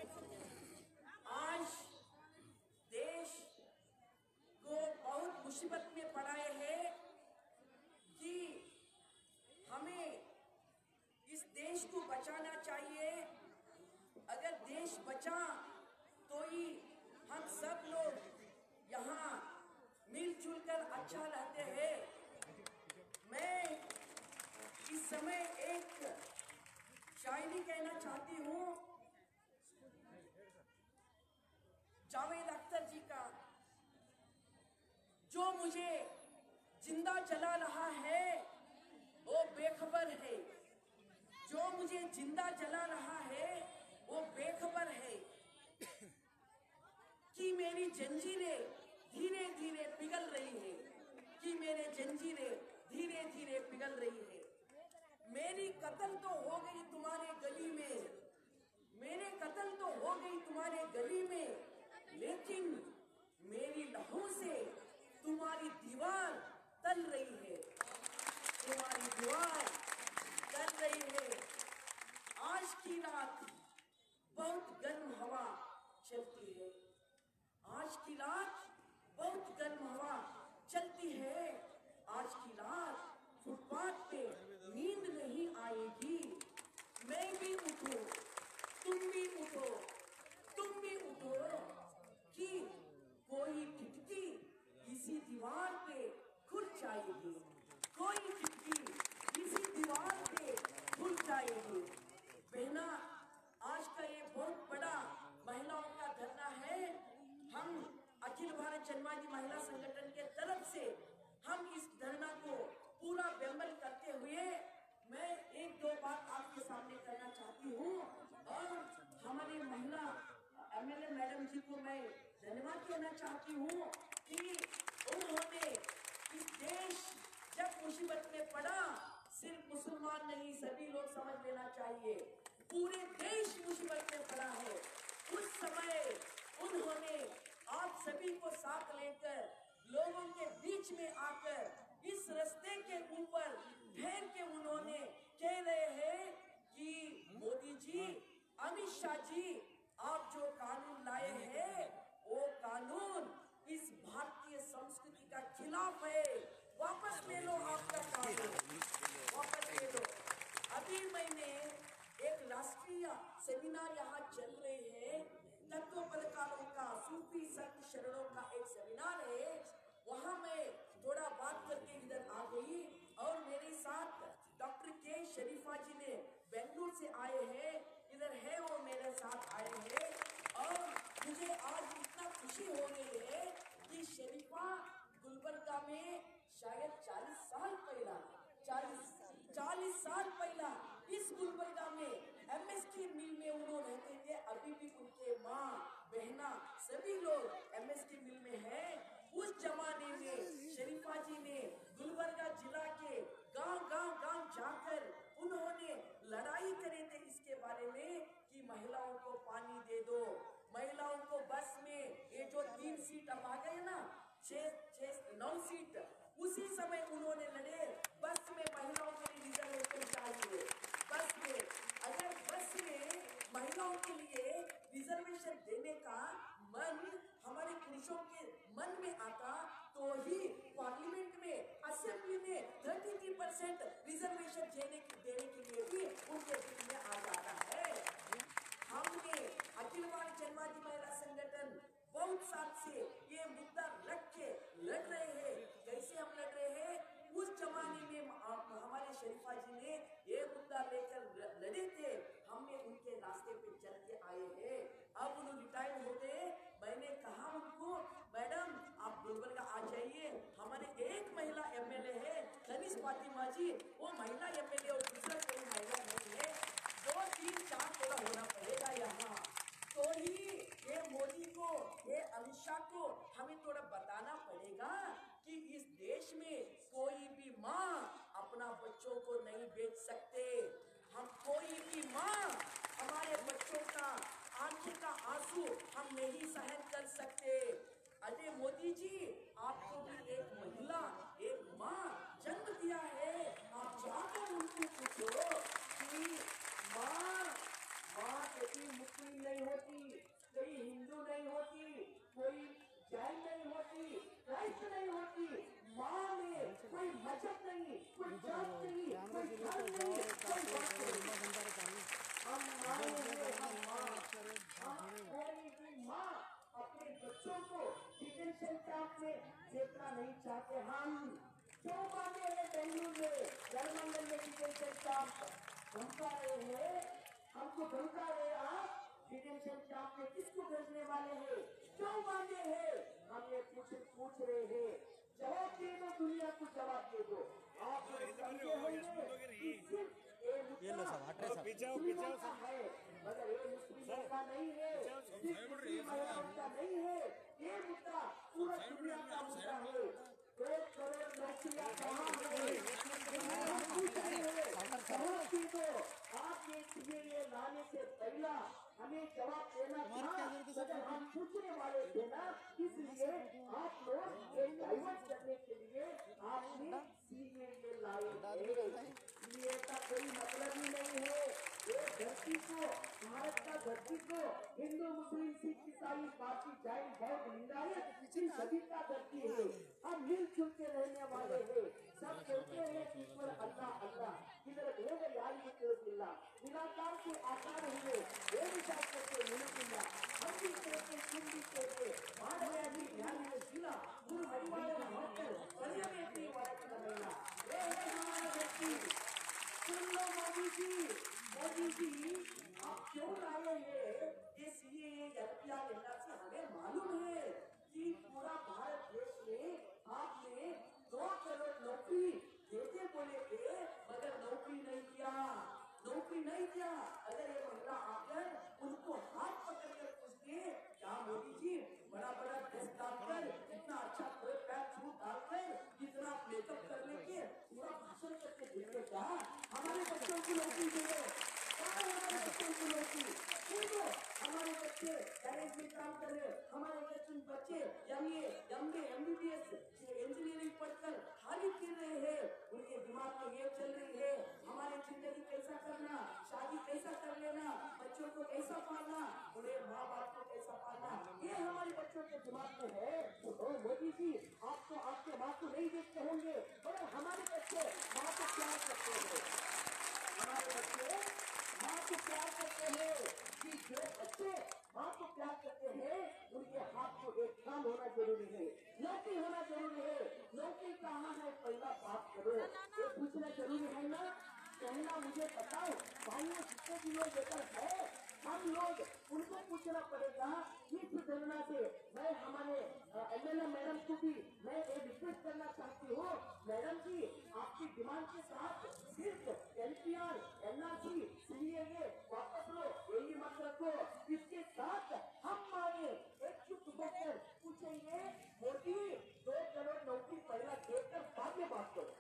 आज देश को बहुत मुसीबत में पड़ाए हैं कि हमें इस देश को बचाना चाहिए। अगर देश बचा तो ही हम सब लोग यहाँ मिलजुल कर अच्छा रहते हैं। मैं इस समय एक शायरी कहना चाहती हूँ जावेद अख्तर जी का, जो मुझे जिंदा जला रहा है वो बेखबर है। मुझे जिंदा जला रहा है वो बेखबर है कि मेरी जंजीरें धीरे धीरे पिघल रही है, कि मेरे जंजीरें धीरे धीरे पिघल रही है। मेरी कत्ल तो हो गई तुम्हारे गली में, मेरे कत्ल तो हो गई तुम्हारे गली में, लेकिन मेरी लहू से तुम्हारी दीवार तल रही है, तुम्हारी दीवार तल रही है। आज की रात बहुत गर्म हवा चलती है, आज की रात बहुत गर्म हवा चलती है। आज की रात फुटपाथ पे नींद नहीं आएगी। मैं भी उठो, तुम भी उठो, तुम भी उठो कि कोई खिड़की इसी दीवार पे खुल जाएगी, कोई खिड़की इसी दीवार पे खुल जाएगी। बहना, आज का ये बहुत बड़ा महिलाओं का धरना है। हम अखिल भारत जन्मवादी महिला संगठन के तरफ से हम इस धरना को पूरा बेंबल करते हुए मैं एक दो बात आपके सामने करना चाहती हूँ और हमारे महिला एमएलए मैडम जी को मैं धन्यवाद कहना चाहती हूँ कि उन्होंने इस देश जब मुसीबत में पड़ा, सिर्फ मुसलमान नहीं सभी लोग समझ लेना चाहिए, पूरे देश मुसीबत में पड़ा है। उस समय उन्होंने आप सभी को साथ लेकर लोगों के बीच में आकर इस रास्ते के ऊपर ठहर के उन्होंने कह रहे हैं कि मोदी जी, अमित शाह जी, आप जो कानून लाए हैं वो कानून इस भारतीय संस्कृति का खिलाफ है, वापस ले लो आपका कानून, वापस ले लो। अभी मैंने एक राष्ट्रीय सेमिनार यहाँ चल रही है, तत्वपदकारों का, सूफी संत शरणों का एक सेमिनार है, वहाँ मैं थोड़ा बात करके इधर आ गई और मेरे साथ डॉक्टर के शरीफा जी ने बेंगलुरु से आए हैं, इधर है वो मेरे साथ आए हैं और मुझे आज इतना खुशी हो रही है कि शरीफा गुलबर्गा में शायद 40 साल पहला 40 साल पहला इस गुलबर्गा में एमएसके मिल में उन्होंने रहते थे। अभी भी उनके माँ बहना सभी लोग एमएसके मिल में हैं। उस जमाने में शरीफा जी ने गुलबर्गा जिला के गांव जाकर उन्होंने लड़ाई करे थे इसके बारे में कि महिलाओं को पानी दे दो, महिलाओं को बस में ये जो 3 सीट अब आ गए ना, 9 सीट, उसी समय उन्होंने लड़े बस में महिलाओं के लिए रिजर्वेशन चाहिए। बस में अगर बस में महिलाओं के लिए रिजर्वेशन देने का मन हमारे पुरुषों के मन में आता तो ही पार्लियामेंट में, असेंबली में 33% रिजर्वेशन देने के लिए भी उनके दिल में आ जाता है। हमने अखिल भारत जन्मवादी महिला संगठन बहुत साल से ये मुद्दा रख के लड़ रहे हैं। कैसे हम लड़ रहे हैं? उस जमाने में हमारे शरीफा जी ने ये मुद्दा लेकर लड़े थे, हमने उनके रास्ते पे चल के आए हैं। अब उन्होंने रिटायर हो गए, मैंने कहा उनको, मैडम आप गुलबर्गा आ जाइए, हमारे एक महिला एमएलए है खनीज फातिमा जी, वो महिला एमएलए और दूसरा कोई महिला नहीं है, 2, 3, 4 थोड़ा होना पड़ेगा यहाँ, तो ही ये मोदी को, ये अमित शाह को हमें थोड़ा बताना पड़ेगा कि इस देश में कोई भी माँ अपना बच्चों को नहीं बेच सकते। हम कोई भी माँ हमारे बच्चों का आंखें का आंसू हम नहीं सहन कर सकते। अरे मोदी जी, आपको भी एक महिला, एक माँ जन्म दिया है, आप जाकर उनको पूछो कि माँ कभी मुस्लिम नहीं होती, कोई हिंदू नहीं होती, कोई जैन नहीं होती, क्राइस्ट नहीं होती, माँ में कोई मजहब नहीं, कोई जात नहीं, कोई धर्म नहीं, कोई बात नहीं। हम कोई भी माँ अपने बच्चों को डिटेंशन कैंप में देखना नहीं चाहते। हम क्यों बांधे हैं बेंगलुरु में, जलमंडल में डिटेंशन कैंप धमका रहे हैं, हमको धमका रहे आप डिटेंशन कैंप में किसको भेजने वाले हैं, क्यों बांधे हैं, हम ये पूछ रहे हैं। जवाब दे दो, दुनिया को जवाब दे दो। आप समझे होंगे कि सिर्फ ये मुद्दा पीछे हो पीछे हो है, मगर ये मुस्लिमों का नहीं है, सिर्फ मुस्लिम महिलाओं का नहीं है, ये मुद्दा पूरा दुनिया का मुद्दा है। 2 करोड़ नौकरियां कहाँ है? हम पूछ रहे हैं, जवाब दे दो। आप ये लाने से पहला हमें जवाब देना था, मगर हम पूछने वाले थे ना, इसलिए आप लोग ये डाइवर्ट करने के लिए आपने सीए लाए थे। सीए का कोई मतलब ही नहीं है। ये धरती को, भारत का धरती को हिंदू मुस्लिम सिख ईसाई पारसी जैन बौद्ध लिंगायत इन सभी का धरती है। हम मिलजुल के रहने वाले हैं। सब कहते हैं ईश्वर अल्लाह अल्लाह, इधर भेद यार बिल्ला निराकार के आकार हुए ये विचार करते मिलूंगा। हम भी कहते तुम भी कहते मानवयाजी ध्यान में जिला गुरु हरिवाले होकर बलिया में अपनी वारत करना ये है हमारा धरती। सुन लो मोदी जी आप क्यों लाए हैं ये सीए एफपीआर से? हमें मालूम है कि पूरा भारत देश में आपने 2 करोड़ नौकरी देते बोले थे, मगर नौकरी नहीं दिया। अगर ये महिला आकर उनको हाथ पकड़ कर पूछते क्या मोदी जी बड़ा ड्रेस डालकर इतना अच्छा पैंट सूट डालकर इतना मेकअप करने के पूरा भाषण करके देते क्या हमारे बच्चों को नौकरी दे दो? हमारे बच्चों को नौकरी दो। हमारे बच्चे गैरेज में काम कर रहे, हमारे बच्चे MBBS इंजीनियरिंग पढ़कर खाली फिर रहे हैं, उनके दिमाग में ये चल रही है हमारी जिंदगी कैसा करना, शादी कैसा कर लेना, बच्चों को कैसा पालना, उन्हें माँ बाप को कैसा पालना, ये हमारे बच्चों के दिमाग में है। तो मोदी जी आप तो आपके माँ को नहीं देखते होंगे, मगर हमारे बच्चे माँ को प्यार करते हैं। हमारे बच्चे माँ को प्यार करते हैं कि जो बच्चे माँ को प्यार करते हैं उनके हाथ को एक काम होना जरूरी है, नौकरी होना जरूरी है। नौकरी कहाँ है पहला बात करो, ये पूछना जरूरी है ना। कहना मुझे बताओ भाइयों जितने भी लोग बेटर है हम लोग उनको पूछना पड़ेगा। इस गणना से मैं हमारे MLA मैडम को भी मैं एक रिक्वेस्ट करना चाहती हूँ, मैडम जी आपकी डिमांड के साथ सिर्फ LPR NRC CAA वापस लो, यही मत रखो। इसके साथ हम मांगे एक चुप होकर पूछेंगे मोदी 2 करोड़ नौकरी पहला देकर बाद में बात करो,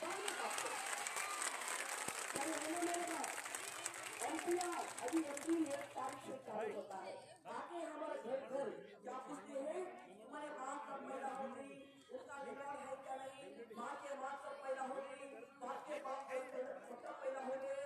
MPR अभी अप्रैल 1 तारीख से चालू होता है। आगे हमारे घर क्या पूछते हैं हमारे माँ कब पैदा हो गई, उसका रिकॉर्ड है क्या नहीं, माँ के माँ कब पैदा हो गई, बाप के बाप कब पैदा हो गए,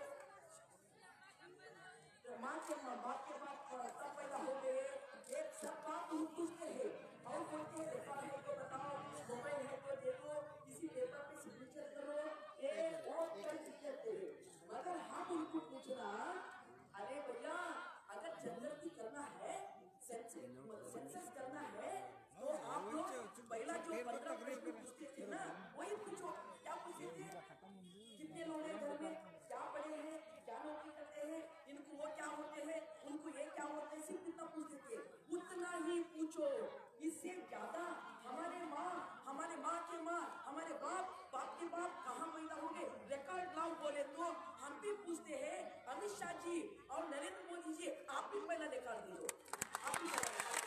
माँ के बाप कब पैदा हो गए, एक सब बात हम पूछते हैं और बोलते हैं रिकॉर्ड है तो बताओ, मोबाइल है तो देखो, किसी पेपर पे सिग्नेचर करो, ये और करते हैं। मगर हम उनको पूछना अरे भैया अगर जनगणना करना है, सेंसस करना है तो आप लोग पहला जो 15 प्रश्न पूछते थे ना वही पूछो। क्या पूछते थे, कितने लोग हैं घर में, क्या पढ़े हैं, क्या नौकरी करते हैं, इनको वो क्या होते हैं, उनको ये क्या होते हैं, सिर्फ इतना पूछते थे, उतना ही पूछो। इससे ज्यादा हमारे माँ के माँ, हमारे बाप के बाप कहाँ पैदा हो गए रिकॉर्ड लाओ बोले तो हम भी पूछते हैं अमित शाह जी और नरेंद्र मोदी जी आप भी पहला रिकॉर्ड दे दो, आप भी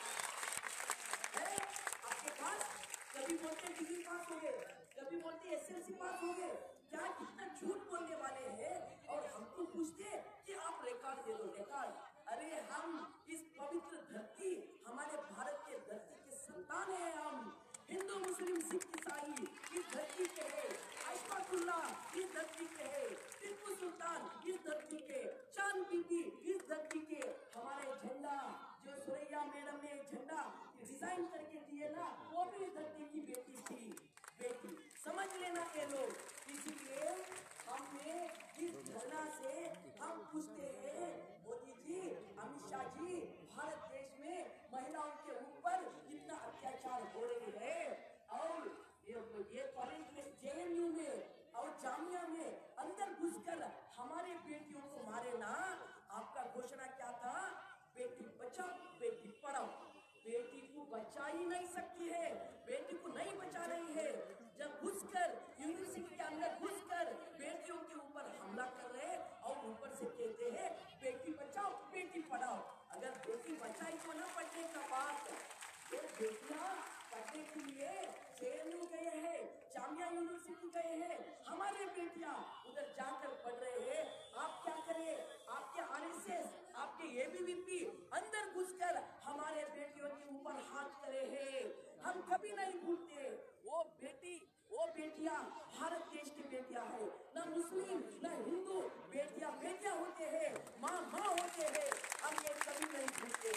आपके पास। कभी बोलते डिग्री पास हो गए, कभी बोलते SSLC पास हो गए, क्या कितना झूठ बोलने वाले हैं। और हमको पूछते कि आप रिकॉर्ड दे दो, रिकॉर्ड। अरे हम इस पवित्र धरती हमारे भारत के धरती के संतान है, हम हिंदू मुस्लिम सिख ईसाई इस धरती के है, अशफाकुल्लाह इस धरती के है, टिप्पू सुल्तान इस धरती के, चांद बीबी इस धरती के। हमारे झंडा जो सुरैया मैडम ने झंडा डिजाइन करके दिए ना वो भी इस धरती की बेटी थी, बेटी समझ लेना ये लोग। इसलिए हमने इस धरना से हम पूछते हैं मोदी जी अमित शाह जी भारत देश में महिलाओं के ऊपर इतना अत्याचार हो रही है और ये कॉलेज में JNU में और जामिया में अंदर घुसकर हमारे बेटियों को मारे ना। आपका घोषणा क्या था, बेटी बचाओ बेटी पढ़ाओ। बेटी को बचा ही नहीं सकती है, बेटी को नहीं बचा रही है। जब घुसकर यूनिवर्सिटी के अंदर घुसकर बेटियों के ऊपर हमला कर रहे और ऊपर से कहते हैं बेटी बचाओ बेटी पढ़ाओ। अगर बेटी बचाई तो ना पढ़ने का बात, ये बेटियां पढ़ने के लिए JNU गए हैं, जामिया यूनिवर्सिटी गए हैं, हमारे बेटियां उधर जाकर पढ़ रहे हैं। आप क्या करें, आपके RSS, आपके ABVP अंदर घुसकर हमारे बेटियों के ऊपर हाथ करे हैं। हम कभी नहीं भूलते वो बेटी, वो बेटियां भारत देश की बेटियां हैं, ना मुस्लिम ना हिंदू, बेटियां बेटियां होते हैं, माँ माँ होते हैं। हम ये कभी नहीं भूलते।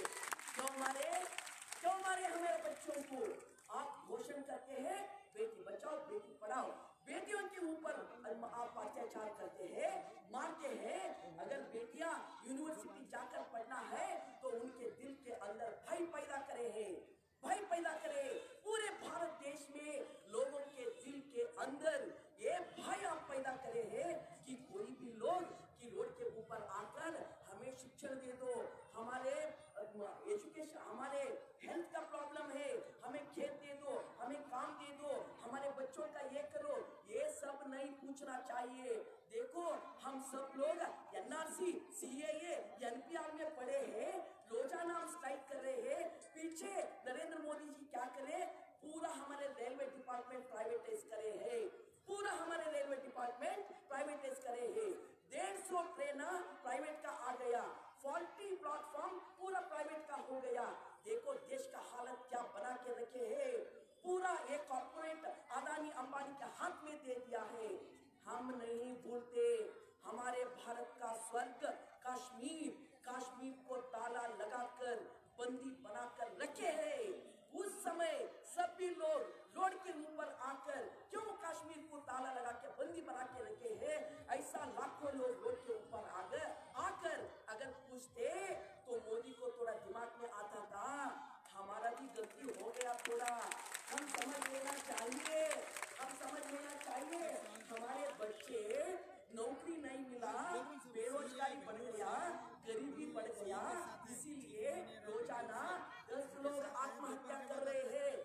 क्यों मारे हमारे बच्चों को? आप घोषणा करते हैं बेटी बचाओ बेटी पढ़ाओ, बेटियों के ऊपर आप अत्याचार करते हैं, मारते हैं। अगर बेटियां यूनिवर्सिटी जाकर पढ़ना है तो उनके दिल के अंदर भय पैदा करे हैं, भय पैदा करे। पूरे भारत देश में लोगों के दिल के अंदर ये भय आप पैदा करे हैं कि कोई भी लोग की रोड के ऊपर आकर हमें शिक्षण दे दो, हमारे एजुकेशन, हमारे हेल्थ का प्रॉब्लम है, हमें खेत दे दो, हमें काम दे दो, हमारे बच्चों का ये करो, ये सब नहीं पूछना चाहिए। देखो हम सब लोग NRC, CAA, NPR में पढ़े हैं, रोजाना हम स्ट्राइक कर रहे हैं। पीछे नरेंद्र मोदी जी क्या करे, पूरा हमारे रेलवे डिपार्टमेंट प्राइवेटाइज करे हैं, पूरा हमारे रेलवे डिपार्टमेंट प्राइवेटाइज करे हैं। 150 ट्रेन प्राइवेट का आ गया, 40 प्लेटफॉर्म पूरा प्राइवेट का हो गया। देखो देश का हालत क्या बना के रखे हैं, पूरा एक कॉर्पोरेट अदानी अंबानी के हाथ में दे दिया है। हम नहीं भूलते हमारे भारत का स्वर्ग कश्मीर, कश्मीर को ताला लगाकर बंदी बनाकर रखे हैं। उस समय सभी लोग रोड के ऊपर आकर क्यों कश्मीर को ताला लगा के बंदी बना के रखे हैं? ऐसा लाखों लोग रोड के ऊपर आकर अगर पूछते तो मोदी को थोड़ा दिमाग में आता था हमारा भी गलती हो गया थोड़ा, हम समझ लेना चाहिए, हम समझ लेना चाहिए। हमारे बच्चे नौकरी नहीं मिला, बेरोजगारी बढ़ गया, गरीबी बढ़ गया, इसीलिए रोजाना 10 लोग आत्महत्या कर रहे हैं।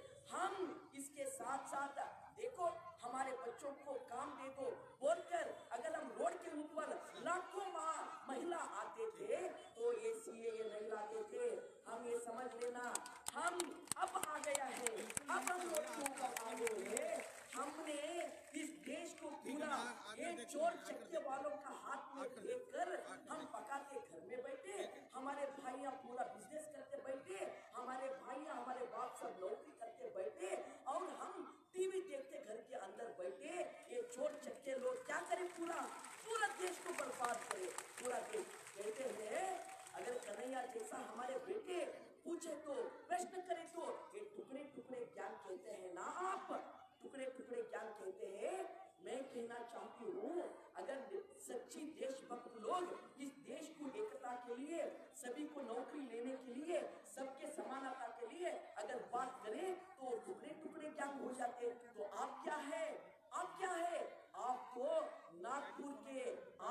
हम इसके साथ साथ देखो हमारे बच्चों को काम दे दो बोलकर अगर हम रोड के ऊपर लाखों महिला आते थे तो ये CAA नहीं लाते थे। हम ये समझ लेना हम अब आ गया है, अब हम रोड के ऊपर आ गए हैं। हमने इस देश को पूरा ये चोर चक्के वालों का हाथ में देकर हम पकाते घर में बैठे, हमारे भाइयां पूरा बिजनेस करते बैठे, हमारे भाइयां हमारे बाप सब नौकरी करते बैठे और हम टीवी देखते घर के अंदर बैठे। ये चोर चक्के लोग क्या करें, पूरा देश को बर्बाद करे, पूरा देश। कहते हैं अगर कन्हैया जैसा हमारे बेटे पूछे तो प्रश्न करे तो ये टुकड़े टुकड़े ज्ञान कहते हैं ना, आप टुकड़े टुकड़े ज्ञान कहते हैं। मैं कहना चाहती हूँ अगर सच्ची देशभक्त लोग इस देश को एकता के लिए, सभी को नौकरी लेने के लिए, सबके समानता के लिए अगर बात करें तो टुकड़े टुकड़े ज्ञान हो जाते। तो आप क्या है, आप क्या है, आपको नागपुर के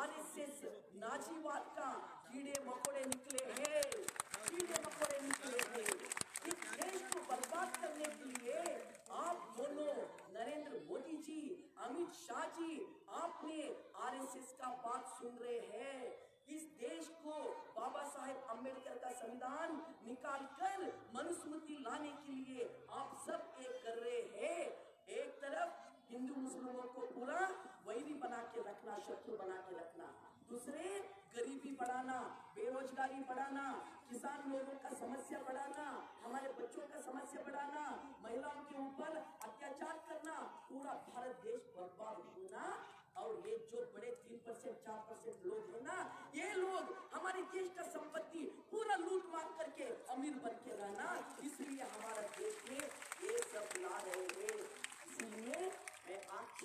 RSS नाजीवाद का कीड़े मकोड़े निकले हैं, कीड़े मकोड़े निकले हैं। इस देश को बर्बाद करने के लिए आप दोनों नरेंद्र मोदी जी, अमित शाह जी, आपने RSS का बात सुन रहे हैं। इस देश को बाबा साहेब अम्बेडकर का संविधान निकालकर मनुस्मृति लाने के लिए आप सब एक कर रहे हैं। एक तरफ हिंदू मुस्लिमों को पूरा वैरी बना के रखना, शत्रु बना के रखना, दूसरे गरीबी बढ़ाना, बेरोजगारी बढ़ाना, किसान लोगों का समस्या बढ़ाना, हमारे बच्चों का समस्या बढ़ाना, महिलाओं के ऊपर अत्याचार करना, पूरा भारत देश बर्बाद होना। और ये जो बड़े 3% 4% लोग हैं ना, ये लोग हमारे देश का संपत्ति पूरा लूट मार करके अमीर बन के रहना, इसलिए हमारा देश में ये सब ला रहे हैं। इसलिए मैं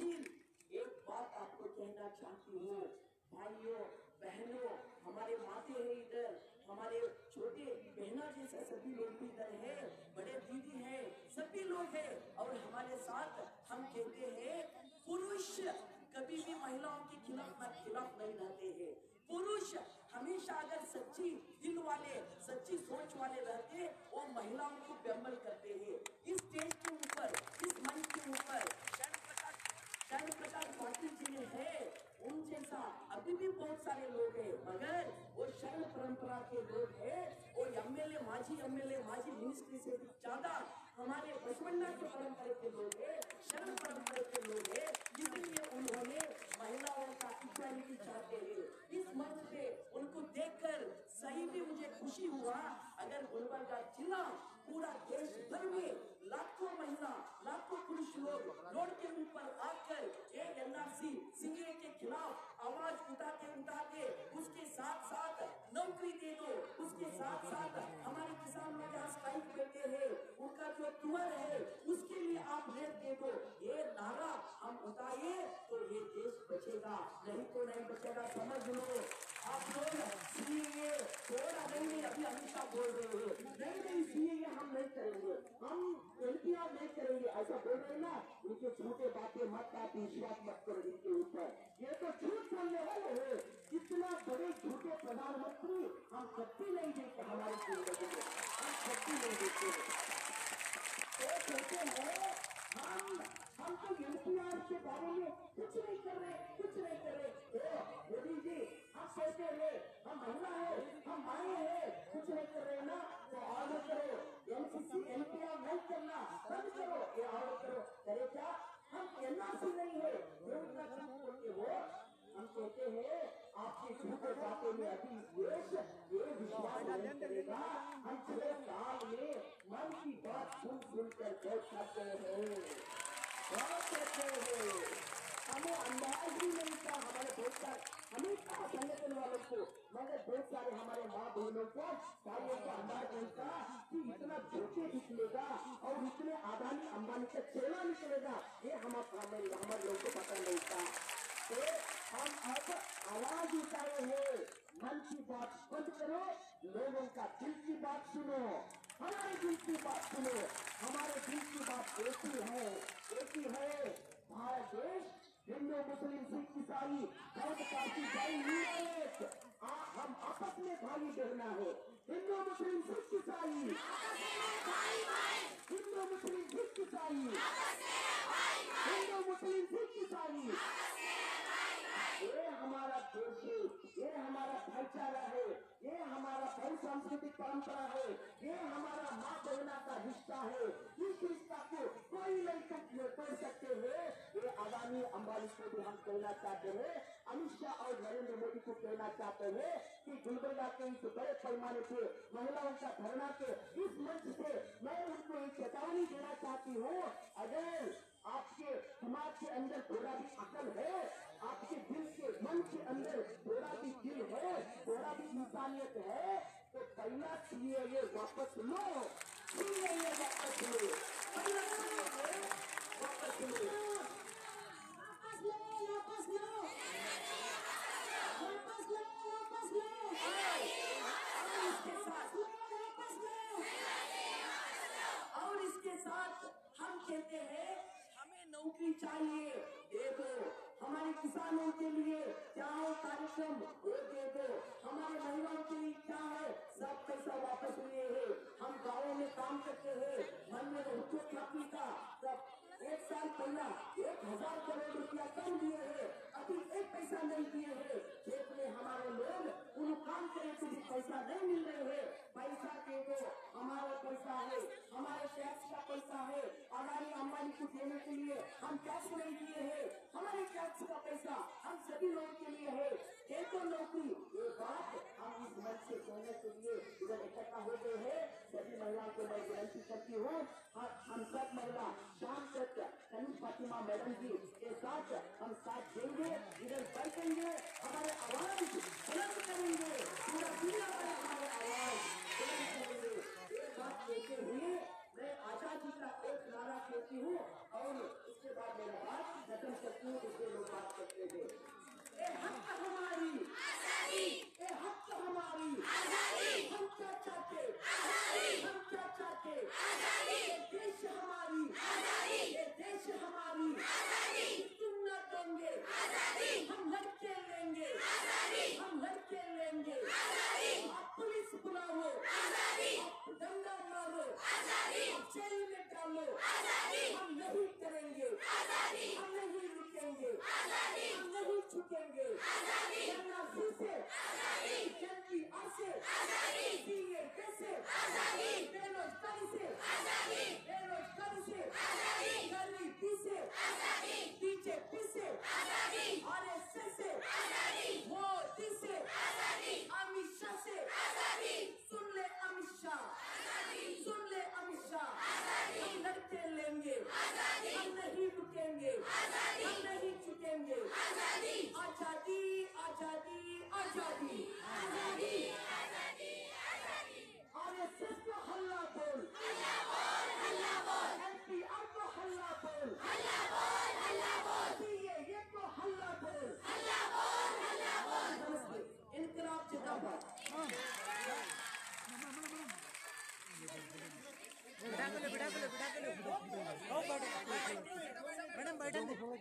आखिर एक बात आपको कहना चाहती हूँ, भाइयों बहनों, हमारे माते हैं इधर, हमारे छोटे बहना जैसे सभी लोग भी इधर है, बड़े दीदी हैं, सभी लोग हैं। और हमारे साथ हम कहते हैं पुरुष कभी भी महिलाओं के खिलाफ नहीं रहते हैं। पुरुष हमेशा अगर सच्ची दिल वाले, सच्ची सोच वाले रहते, वो महिलाओं को बेंबल करते हैं। इस देश के ऊपर, इस मंच के ऊपर शरण प्रकाश पाटिल जी ने है, उन जैसा अभी भी बहुत बहुत सारे लोग हैं, मगर वो शरण परंपरा के लोग हैं। वो एमएलए माजी मिनिस्ट्री से भी ज्यादा हमारे बसवन्ना के परंपरा के लोग हैं, शरण परंपरा के लोग हैं। इसलिए उन्होंने महिलाओं का इक्वालिटी चाहते हैं। इस मंच पे उनको देखकर सही में मुझे खुशी हुआ। अगर गुलबर्गा जिला पूरा देश भर में लाखों महिला, लाखों पुरुष लोग रोड के ऊपर आकर ये एनआरसी सीए के खिलाफ आवाज उठाते उसके साथ साथ नौकरी दे दो, उसके साथ साथ हमारे किसान लोग यहाँ स्ट्राइक बैठे हैं, उनका जो तुअर है उसके लिए आप रेट दे दो। ये नारा हम उठाए तो ये देश बचेगा, नहीं तो नहीं बचेगा। समझ लो आप लोग सीए थोड़ा नहीं, अभी हमेशा बोल रहे हैं नहीं सीए हम नहीं करेंगे, हम एनपीआर नहीं करेंगे, ऐसा बोल रहे ना। उनके झूठे बातें मत, आप विश्वास मत करो इनके ऊपर। ये तो झूठ बोलने वाले हैं। इतना बड़े झूठे प्रधानमंत्री हम कभी नहीं देखते हमारी जिंदगी में, हम कभी नहीं देखते। तो कहते हैं हम तो एनपीआर के बारे में कुछ नहीं कर रहे। मोदी जी हम कहते हैं हम महिला है, हम माए हैं, कुछ नहीं कर रहे ना, तो ऑर्डर करो एनसीसी एनपीआर नहीं करना बंद करो, ये ऑर्डर करो। करे क्या? हम एनआरसी नहीं है वो। हम कहते हैं आपकी झूठे बातों में अभी देश ये विश्वास नहीं करेगा। हम 6 साल में मन की बात सुन कर बैठ सकते हैं, कहते हैं हमें अंदाज ही नहीं था। हमारे बहुत सारे हमें कहा संगठन वालों को, मगर बहुत सारे हमारे माँ बहनों को कार्यों का अंदाज नहीं था कि इतना झूठे निकलेगा और इतने अदानी अंबानी का चेला निकलेगा, ये हमारे लोगों को पता नहीं था। तो हम अब आवाज उठाए हैं, मन की बात बंद करो, लोगों का दिल की बात सुनो, हमारे दिल की बात सुनो। हमारे दिल की बात एक ही है भारत देश, हिंदू मुस्लिम सिख ईसाई सब पार्टी हम आपस में भाई बहना है। हिंदू मुस्लिम सिख ईसाई, हिंदू मुस्लिम सिख ईसाई, हिंदू मुस्लिम सिख ईसाई, ये हमारा देश है, ये हमारा भाईचारा है, ये हमारा बहु सांस्कृतिक परंपरा है, ये हमारा माँ बहना का रिश्ता है। इस रिश्ता को कोई नहीं तोड़ सकते हैं। ये अदानी अंबानी को भी हम कहना चाहते हैं, अमित शाह और नरेंद्र मोदी को कहना चाहते हैं कि गुलबर्गा के इस बड़े पैमाने पे महिलाओं का धरना के इस मंच से मैं उनको एक चेतावनी देना चाहती हूँ। अगर आपके समाज के अंदर थोड़ा भी अकल है, आपके दिल के मन के अंदर थोड़ा भी दिल है, थोड़ा भी इंसानियत है, तो पहला सीएए वापस लो, सीएए वापस लो, पहला सीएए वापस लो, वापस लो, वापस लो, वापस लो, वापस लो, और इसके साथ वापस लो, और इसके साथ हम कहते हैं हमें नौकरी चाहिए, दे दो। हमारे किसानों के लिए क्या है कार्यक्रम, वो दे दो। हमारे महिलाओं के लिए क्या है, सब पैसा वापस लिए है। हम गाँवों में काम करते हैं, मन में हुकूक खाती का सब 1 साल पहला 1000 करोड़ रुपया कम दिए है, अभी 1 पैसा नहीं दिए है। खेत में हमारे लोग उन काम करे तो भी पैसा नहीं मिल रहे है। पैसा दे दो, हमारा पैसा है, हमारे टैक्स का पैसा है। अदानी अंबानी को देने के लिए हम टैक्स नहीं दिए है, हमारे टैक्स का पैसा हम सभी लोगों के लिए है। देखो नौकरी, ये बात हम इस मंच से कहने के लिए इधर इकट्ठा हो गए हैं। सभी महिलाओं को मैं विनती करती हूँ, हम सब महिला शाम तक कनिष्ठ फातिमा मैडम जी के साथ हम साथ देंगे, इधर बैठेंगे, हमारे आवाज बुलंद करेंगे, पूरा दुनिया में हमारे आवाज बुलंद करेंगे। ये बात कहते हुए मैं आजादी का एक नारा कहती हूँ और उसके बाद मेरा बात खत्म करती हूँ। दूसरे लोग बात करते हैं, ये हक हमारी आजादी, ये हक हमारी आजादी, हम क्या चाहते आजादी, हम क्या चाहते आजादी, ये देश हमारी आजादी, ये देश हमारी आजादी, तुम न देंगे आजादी, हम लड़के लेंगे आजादी, हम लड़के लेंगे आजादी। आप पुलिस बुलाओ आजादी, आप दंगा मारो आजादी, आप जेल में डालो आजादी, हम नहीं करेंगे आजादी, हम नहीं रुकेंगे आजादी, हम नहीं झुकेंगे आजादी। से जन की आस से सीए कैसे बेरोजगारी से गरीबी से बीजेपी से आरएसएस से मोदी से अमित शाह से सुन ले अमित शाह हम लड़के लेंगे हम नहीं रुकेंगे हम नहीं झुकेंगे आजादी आजादी आजादी आरएसएस को हल्ला बोल एनपीआर को हल्ला बोल सीएए को हल्ला बोल नमस्ते इनकलाब जिंदाबाद मैडम बैठा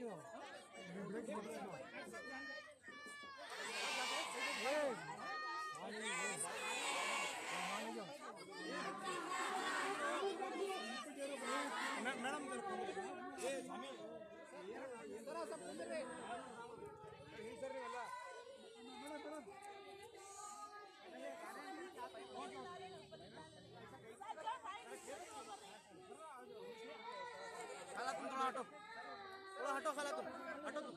मैडम खाला तुम थोड़ा हटो खाला तुम हटो तुम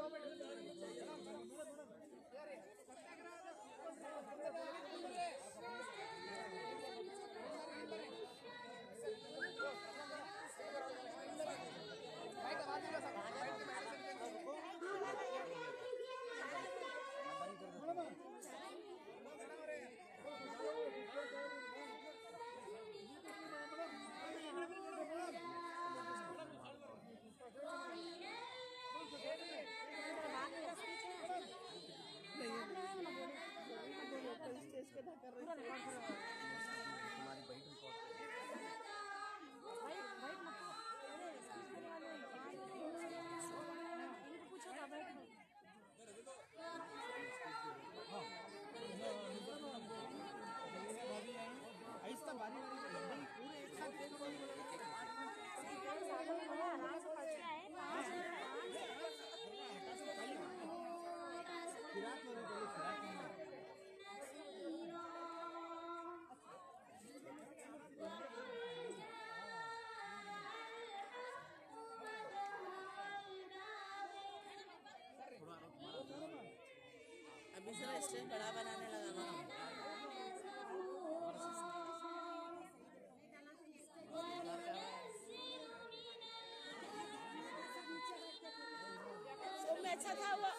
अभी से स्टेज बड़ा बनाने लगा ना अच्छा था वो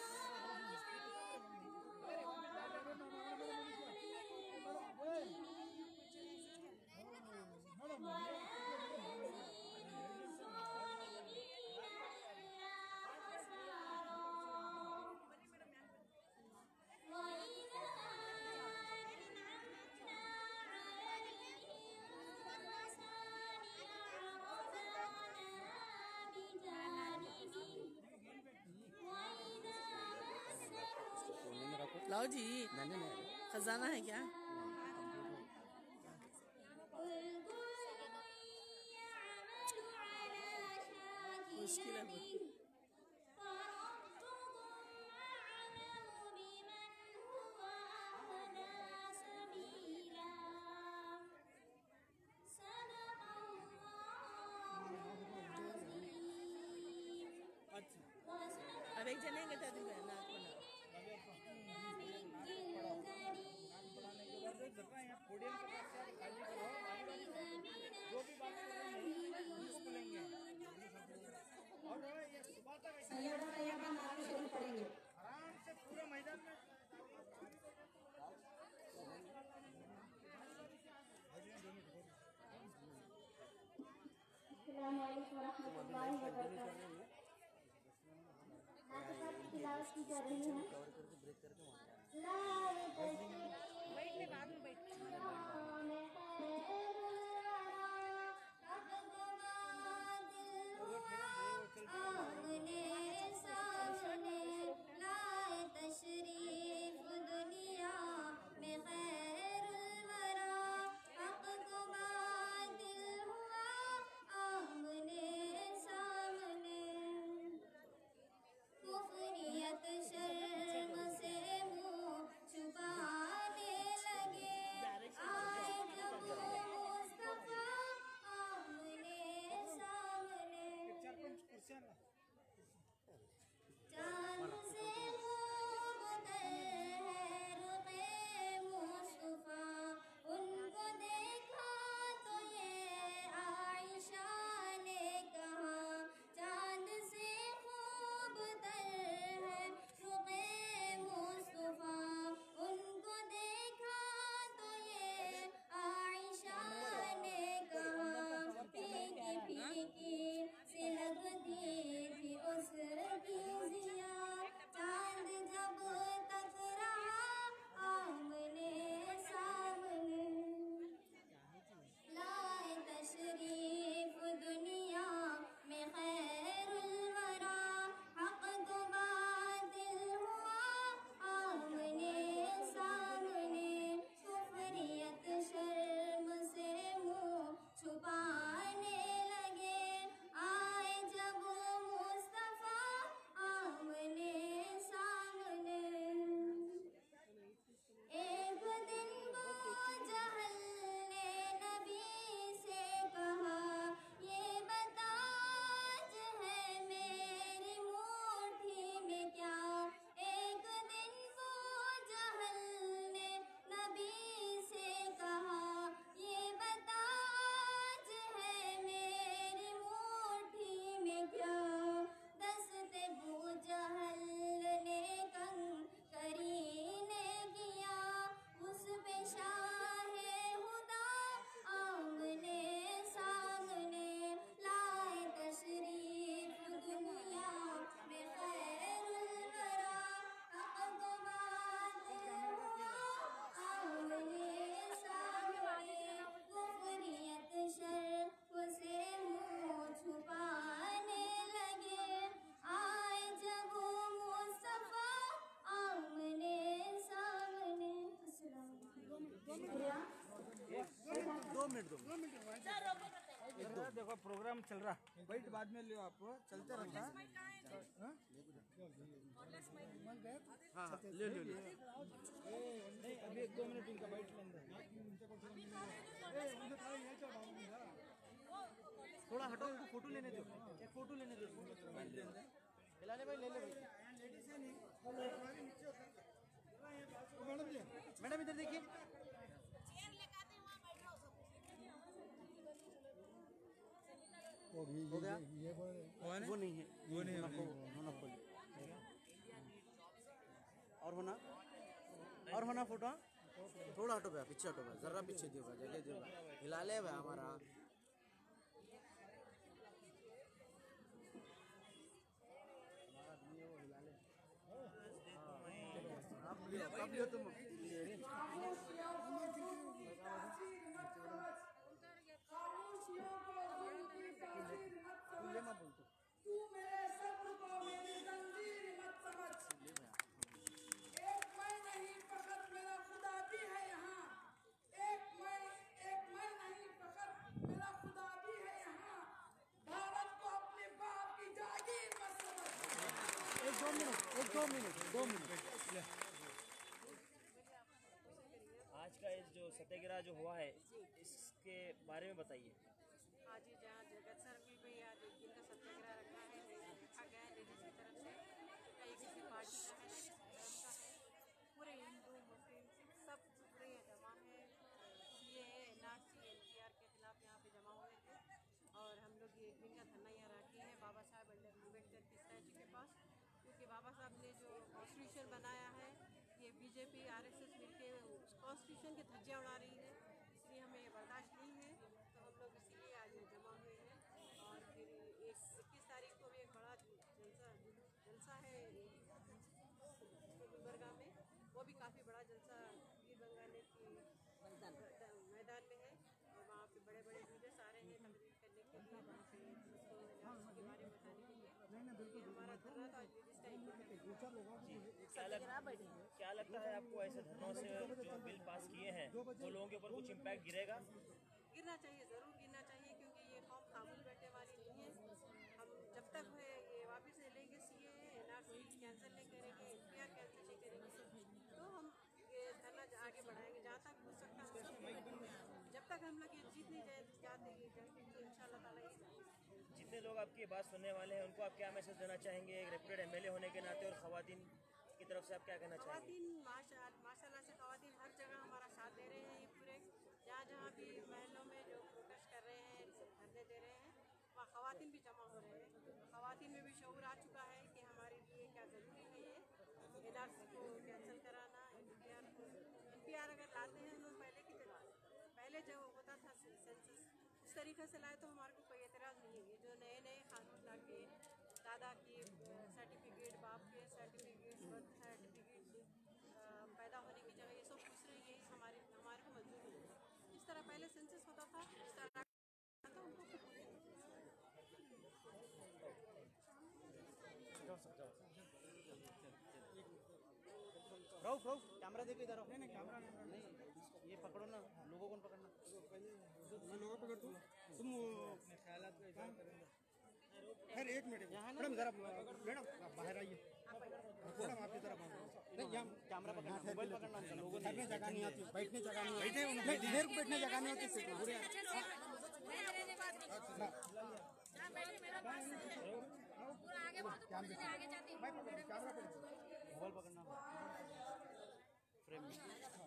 लाओ जी खजाना है क्या मुश्किल है अब एक जने के तक ना आराम से पूरे मैदान में की जा रही है बाद में बैठ तशरीफ दुनिया में खैरुल वरा हक को बातिल हुआ आमने सामने कुफरियत शर्म से मुँह मिनट दो। देखो प्रोग्राम चल रहा, वेट बाद में लियो आप, चलते रहता। हाँ ले लो। नहीं अभी 1-2 मिनट इनका वेट लेंगे। थोड़ा हटो, फोटो लेने दो, एक फोटो लेने दो। हिलाने भाई ले ले भाई। मैडम इधर देखिए। हो गया? वो नहीं है, वो नहीं है। और होना फोटो। थोड़ा हटो भैया, पीछे हटो भैया, जरा पीछे दियो भैया, जगह दियो भैया, हिला ले भैया हमारा। अब लियो तुम। तू मेरे सब्र को मेरी जंजीर मत समझ। एक मैं नहीं फकत मेरा खुदा भी है यहाँ। एक मैं नहीं फकत मेरा खुदा भी है यहाँ। भारत को अपने बाप की जागीर मत समझ। एक दो मिनट। आज का इस जो सत्याग्रह जो हुआ है इसके बारे में बताइए। आज ही जहाँ जगत सर भी भाई आज एक दिन का सत्याग्रह रखा है, रखा गया है लेडीज की तरफ से, कहीं किसी पार्टी का है, धर्म का है, पूरे हिंदू मुस्लिम सब पूरे जमा है। ये NRC NPR के खिलाफ यहाँ पे जमा हुए थे और हम लोग ये एक दिन का धरना यहाँ रखे हैं बाबा साहब अम्बेडकर की स्टैचू के पास, क्योंकि बाबा साहब ने जो कॉन्स्टिट्यूशन बनाया है ये BJP RSS मिलके उस कॉन्स्टिट्यूशन के धज्जियाँ उड़ा रही है, इसलिए हमें ये बर्दाश्त नहीं है। तो हम लोग इसीलिए आज जमा हुए हैं और फिर 21 तारीख को भी एक बड़ा जलसा है गुलबर्गा में, वो भी काफ़ी बड़ा जलसा वीर गंगाने की मैदान में है और वहाँ पे बड़े बड़े लीडर्स आ रहे हैं तकरीर करने के लिए, वहाँ पे उसको के बारे में बताने के लिए। हमारा धरना तो आज लेडीज टाइम क्या लगता है आपको ऐसे धरनों से जो बिल पास किए हैं वो लोगों के ऊपर कुछ इम्पैक्ट गिरेगा? गिरना चाहिए, ज़रूर गिरना चाहिए, क्योंकि ये कौम खामोश बैठने वाली नहीं है। हम जब तक है ये वापस ले लेंगे CAA NRC कैंसिल नहीं करेंगे, NPR कैंसिल नहीं करेंगे, तो हम ये धरना आगे बढ़ाएंगे जहाँ तक हो सकता है। जब तक हम लोग ये जीत नहीं जाते ये जंग, तो इंशाल्लाह ताला ये जितने लोग आपकी बात सुनने वाले हैं उनको आप क्या मैसेज देना चाहेंगे एक रेप्यूटेड MLA होने के नाते, और खवातीन की तरफ से आप क्या कहना चाहेंगे? खवातीन माशाल्लाह से खवातीन हर जगह हमारा साथ दे रहे हैं। ये पूरे जहाँ भी महलों में जो प्रोटेस्ट कर रहे हैं, धरने दे रहे हैं, वहाँ खवातीन भी जमा हो रहे हैं। खवातीन में भी शऊर आ चुका है कि हमारे लिए क्या ज़रूरी है ये NRC को कैंसिल कराना, NPR अगर लाते हैं हम लोग पहले जो होता था सेंसस उस तरीके से लाए तो हमारे को कोई एतराज़ नहीं है। ये जो नए कानून ला के दादा की सर्टिफिकेट, बाप के सर्टिफिकेट, बर्थ सर्टिफिकेट पैदा होने की जगह ये सब पूछ रहे हैं, यही हमारे को मंजूर नहीं है। इस तरह पहले सेंसस होता था, इस तरह था उनको रहो कैमरा देखो इधर। नहीं कैमरा नहीं, ये पकड़ो ना, लोगों को पकड़ना। मैं लोगों पकड़ दूँ, तुम अपने ख्यालात का इजहार करेंगे। खैर 1 मिनट मैडम, जरा मैडम बाहर आइए। मैडम आपकी तरफ नहीं, यहाँ कैमरा पकड़ना, मोबाइल पकड़ना। लोगों बैठने जगह नहीं आती, बैठने जगह नहीं आती, मेरे को बैठने जगह नहीं आती। मोबाइल पकड़ना फ्रेम में।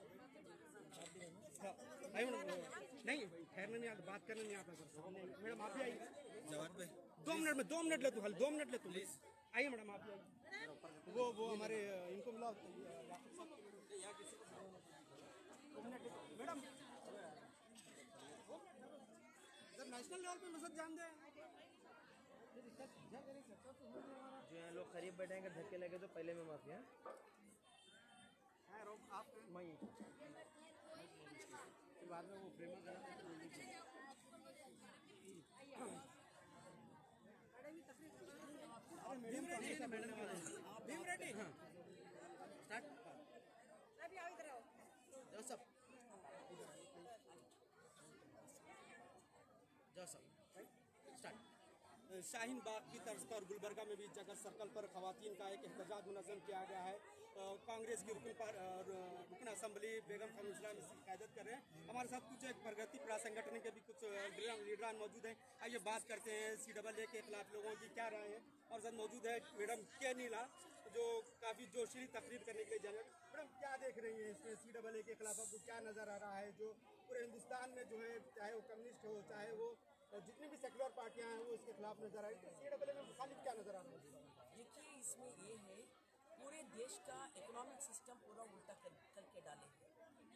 नहीं ठहरने नहीं आता, बात करने नहीं आता सर। मैडम आप भी आइए जवाब पे 2 मिनट में 2 मिनट ले तू, 2 मिनट ले तू, आइए मैडम आप भी आइए। वो हमारे इनको बुलाओ मैडम, जब नेशनल लेवल पे मसद जान दे जो यहाँ लोग करीब बैठेंगे धक्के लगे तो पहले में माफी है। आप बाद में वो प्रेमा करा शाहीन बाग की तर्ज पर गुलबर्गा में भी जगर सर्कल पर खवातीन का एक एहतजाज मुनज़्ज़म किया गया है। कांग्रेस की रुकन असम्बली बेगम खानम इस्लाम इसकी क़यादत कर रहे हैं। हमारे साथ कुछ एक प्रगति प्रा संगठन के भी कुछ लीडरान मौजूद हैं। आइए बात करते हैं CAA के खिलाफ लोगों की क्या राय है। और साथ मौजूद है मैडम के नीला जो काफ़ी जोशीली तकरीर करने के लिए जाने। मैडम क्या देख रही हैं इसमें CAA के खिलाफ आपको क्या नज़र आ रहा है जो पूरे हिंदुस्तान में जो है चाहे वो कम्युनिस्ट हो चाहे वो जितनी भी सेकुलर पार्टियां हैं वो इसके खिलाफ नजर आ रही है। CAA में मुखालिफ क्या नजर आ रहा है? देखिए इसमें ये है पूरे देश का इकोनॉमिक सिस्टम पूरा उल्टा करके डाले हैं।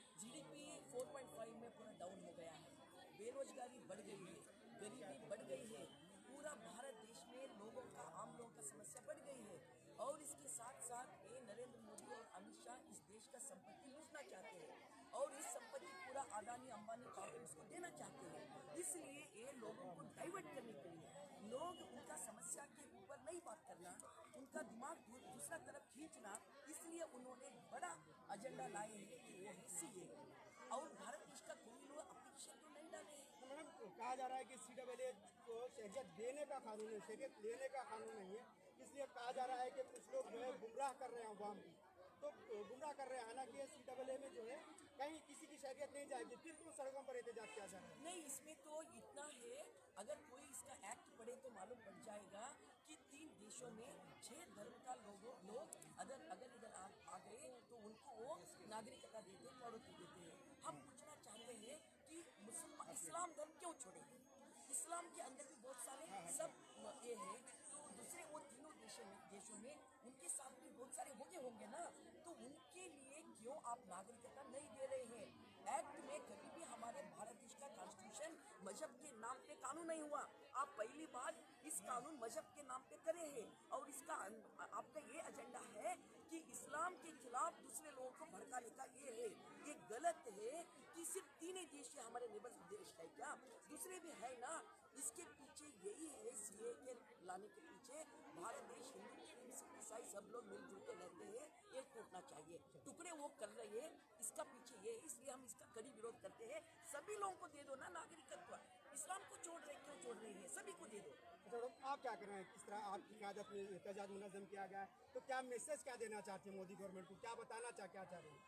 GDP 4.5 में पूरा डाउन हो गया है, बेरोजगारी बढ़ गई है, गरीबी बढ़ गई है, पूरा भारत देश में लोगों का आम लोगों का समस्या बढ़ गई है। और इसके साथ साथ ये नरेंद्र मोदी और अमित शाह इस देश का संपत्ति लूटना चाहते हैं और इस संपत्ति पूरा अदानी अंबानी कंपनीज को देना चाहते हैं। इसलिए ये लोगों को डाइवर्ट करने के लिए लोग उनका समस्या के ऊपर नहीं बात करना, उनका दिमाग दूसरा तरफ खींचना, इसलिए उन्होंने बड़ा एजेंडा लाए हैं कि वो है CAA और भारत देश का कोई लोग अप्लीकेशन तो नहीं डाले हैं। तो मैडम कहा जा रहा है कि CAA को शहरियत देने का कानून है, शहरियत लेने का कानून नहीं है, इसलिए कहा जा रहा है कि कुछ लोग जो है गुमराह कर रहे हैं अवाम की, तो गुमराह कर रहे हैं। हालांकि CAA में जो है कहीं किसी की शहरियत नहीं जाएगी, फिर क्यों सड़कों पर एहतजाज किया जा रहा है? नहीं, इसमें तो इतना है, अगर कोई इसका एक्ट पढ़े तो मालूम पड़ जाएगा कि 3 देशों में 6 धर्म का लोग अगर इधर आ गए तो उनको वो नागरिकता देते हैं, पढ़ोती देते हैं। हम पूछना चाहते हैं कि मुसलमान इस्लाम धर्म क्यों छोड़े? इस्लाम के अंदर भी बहुत सारे सब ये है, तो दूसरे वो तीनों देशों में उनके साथ भी बहुत सारे होंगे ना, तो उनके लिए क्यों आप नागरिकता नहीं दे रहे हैं? एक्ट में कभी भी हमारे भारत देश का कॉन्स्टिट्यूशन मजहब के नाम पे कानून नहीं हुआ। आप पहली बार इस कानून मजहब के नाम पे करे हैं और इसका आपका ये एजेंडा है कि इस्लाम के खिलाफ दूसरे लोगों को भड़काने का ये है। ये गलत है कि सिर्फ 3 ही देश है हमारे नेबर देश है क्या, दूसरे भी है ना। इसके पीछे यही है, CAA के लाने के पीछे भारत देश हिंदू मुस्लिम ईसाई सब लोग मिलजुल के रहते हैं, ये टूटना चाहिए। टुकड़े वो कर रहे हैं, इसका पीछे ये, इसलिए हम इसका कड़ी विरोध करते हैं। सभी लोगों को दे दो ना नागरिकत्व, इस्लाम को क्यों छोड़ रही है? सभी को दे दो। आप क्या कर रहे हैं, किस तरह आपकी क़यादत में एहतजाज मुनज़्ज़म किया गया है, तो क्या मैसेज क्या देना चाहते हैं मोदी गवर्नमेंट को, क्या बताना क्या चाह रहे हैं?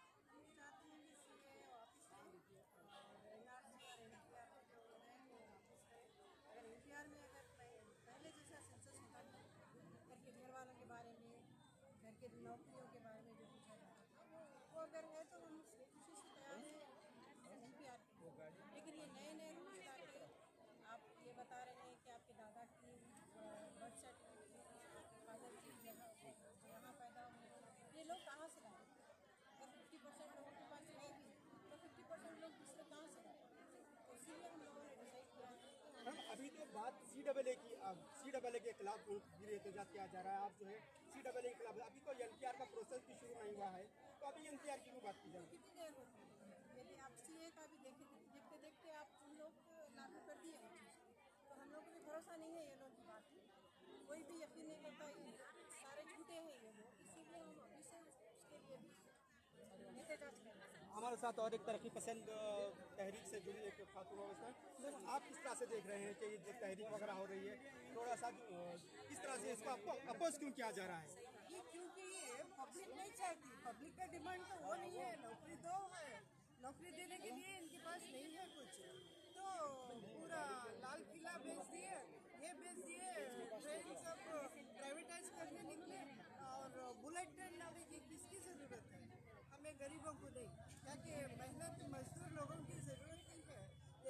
NPR में अगर पहले जैसा सेंसस होता था, घर के घर वालों के बारे में, घर के नौकरियों के बारे में जो पूछा जाता था, वो अगर है तो हम कोशिश तैयार है NPR की। लेकिन ये नए रूल ला के आप ये बता रहे हैं कि आपके दादा की बर्थ सर्टिफिकेट, आपके फादर की जहाँ पैदा हुए, ये लोग कहाँ से लाए? अगर 50% लोगों के पास नहीं भी तो 50% लोग दूसरे कहाँ से लाए? तो इसीलिए हम लोगों ने डिसाइड किया है। अभी तो बात CAA की, CAA के खिलाफ एहतजाज किया जा रहा है। आप जो है CAA के खिलाफ, अभी तो NPR का प्रोसेस भी शुरू नहीं हुआ है, तो अभी NPR की बात की जाएगी। कितनी देर होती है? यदि आप CAA का भी देखते देखते आप उन लोग लागू कर दिए वो चीज़, तो हम लोग को भी भरोसा नहीं है ये लोग की बात में, कोई भी यकीन नहीं करता, ये सारे झूठे हैं ये लोग, इसीलिए हम अभी से उसके लिए भी एहतजाज कर रहे हैं। हमारे साथ और एक तरक्की पसंद तहरीक से जुड़ी एक खातून अवस्था, आप किस तरह से देख रहे हैं कि ये जो तहरीक वगैरह हो रही है, थोड़ा सा किस तरह से इसको अपोज क्यों किया जा रहा है? ये क्योंकि ये पब्लिक नहीं चाहती, पब्लिक का डिमांड तो वो नहीं है, नौकरी दो है, नौकरी देने के लिए इनके पास नहीं है कुछ, तो पूरा लाल किला बेच दिए, ये बेच दिए, ट्रेन सब प्राइवेटाइज करने निकले और बुलेट ट्रेन लाने की किसकी ज़रूरत है? हमें गरीबों को नहीं, ताकि मेहनत मजदूर लोगों की ज़रूरत नहीं है।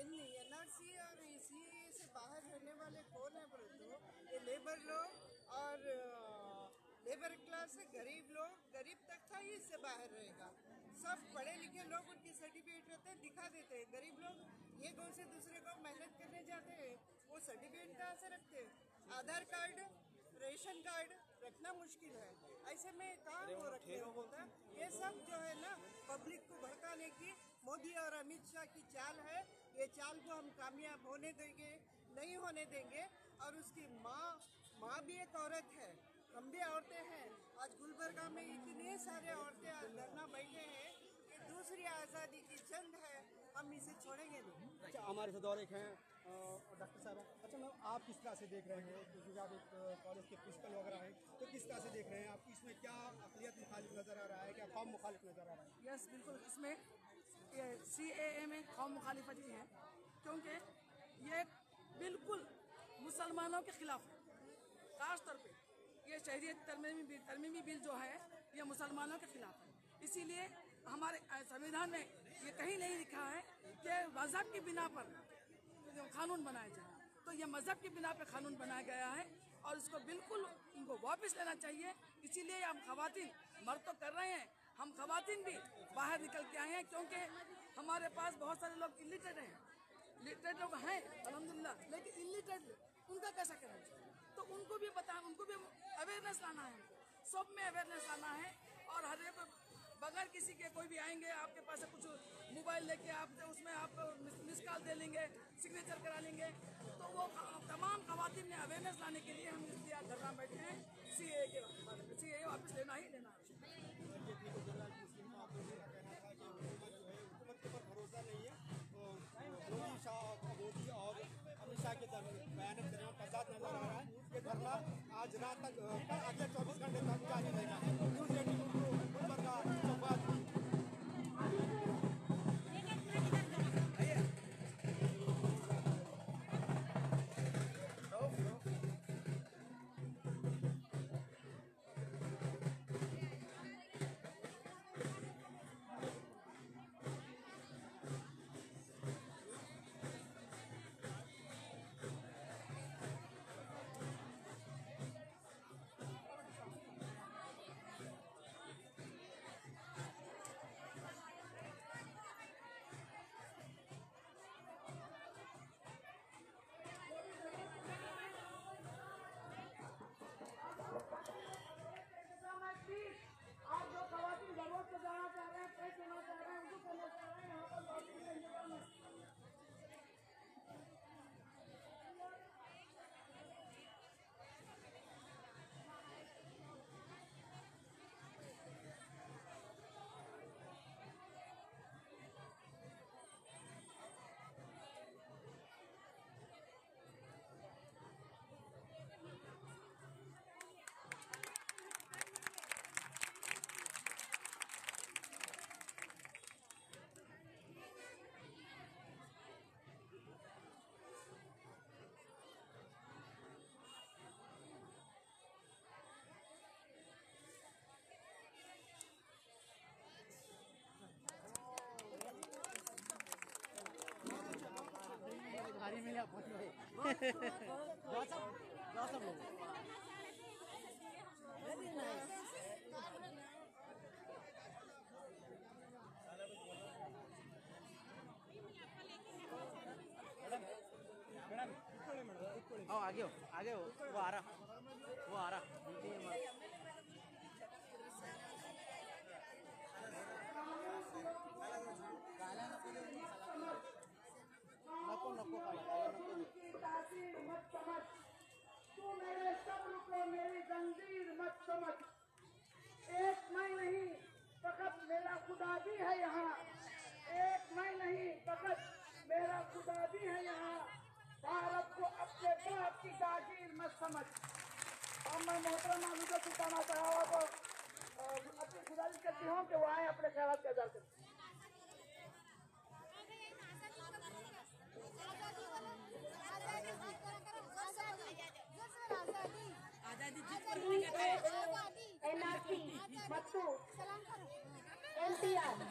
NRC और CAA से बाहर रहने वाले कौन है बोले तो ये लेबर लोग और लेबर क्लास से गरीब लोग, गरीब तक ही इससे बाहर रहेगा। सब पढ़े लिखे लोग उनके सर्टिफिकेट रहते हैं, दिखा देते हैं, गरीब लोग ये कौन से दूसरे को मेहनत करने जाते हैं, वो सर्टिफिकेट कहाँ से रखते हैं? आधार कार्ड, रेशन कार्ड रखना मुश्किल है, ऐसे में कहाँ वो रखने होता है? ये सब जो है ना पब्लिक को भड़काने की मोदी और अमित शाह की चाल है। ये चाल को हम कामयाब होने देंगे नहीं होने देंगे। और उसकी माँ भी एक औरत है, हम भी औरतें हैं। आज गुलबर्गा में इतने सारे औरतें धरना बैठे हैं कि दूसरी आज़ादी की जंग है, हम इसे छोड़ेंगे नहीं। अच्छा, हमारे साथ और एक हैं डॉक्टर साहब, अच्छा मैम आप किस तरह से देख रहे हैं, क्योंकि आप एक कॉलेज के प्रिंसिपल वगैरह हैं, तो किस तरह से देख रहे हैं आप, इसमें क्या अक़लियत मुखालिफ नज़र आ रहा है, क्या कौम मुखालिफ नज़र आ रहा है? यस बिल्कुल, इसमें ये CAA में कौम मुखालिफत ही है, क्योंकि ये बिल्कुल मुसलमानों के खिलाफ है। खास तौर पे ये शहरियत तरमीमी बिल जो है ये मुसलमानों के खिलाफ है। इसीलिए हमारे संविधान में ये कहीं नहीं लिखा है कि मज़हब की बिना पर कानून बनाया जाए, तो ये मज़हब की बिना पर कानून बनाया गया है और इसको बिल्कुल इनको वापस लेना चाहिए। इसीलिए हम खवातीन मर्द तो कर रहे हैं, हम खवातीन भी बाहर निकल के आए हैं, क्योंकि हमारे पास बहुत सारे लोग इलिटरेट हैं, लिटरेट लोग हैं अल्हम्दुलिल्लाह, लेकिन इलिटरेट उनका कैसा करें, तो उनको भी उनको भी अवेयरनेस लाना है, सब में अवेयरनेस लाना है। और हर एक बगैर किसी के कोई भी आएंगे आपके पास से कुछ मोबाइल लेके आप उसमें आप मिस कॉल दे लेंगे, सिग्नेचर करा लेंगे, तो वो तमाम खवातीन ने अवेयरनेस लाने के लिए हम इसलिए धरना बैठे हैं। CAA के बारे में CAA वापस लेना ही लेना है। भरोसा नहीं है, मोदी और अमित शाह के बयान के दरमियान फसाद नजर आ रहा है। ये धरना आज रात तक अगले 24 घंटे तक जारी रहेगा। न्यूज़ 18 गुलबर्गा चौपाल। भारी में आप वेरी नाइस। आगे हो वो आ रहा नको मत समझ, तू मेरे सब्र को मेरी जंजीर मत समझ। एक मैं नहीं फकत मेरा खुदा भी है यहाँ, एक मैं नहीं फकत मेरा खुदा भी है यहाँ। भारत को अपने बाप की जागीर मत समझ। और मैं मोहतरमा मुझे सुल्ताना साहब को अपनी गुजारिश करती हूँ कि वो आए अपने ख्याल का इज़हार करें। NRC, मत्तू, NTR,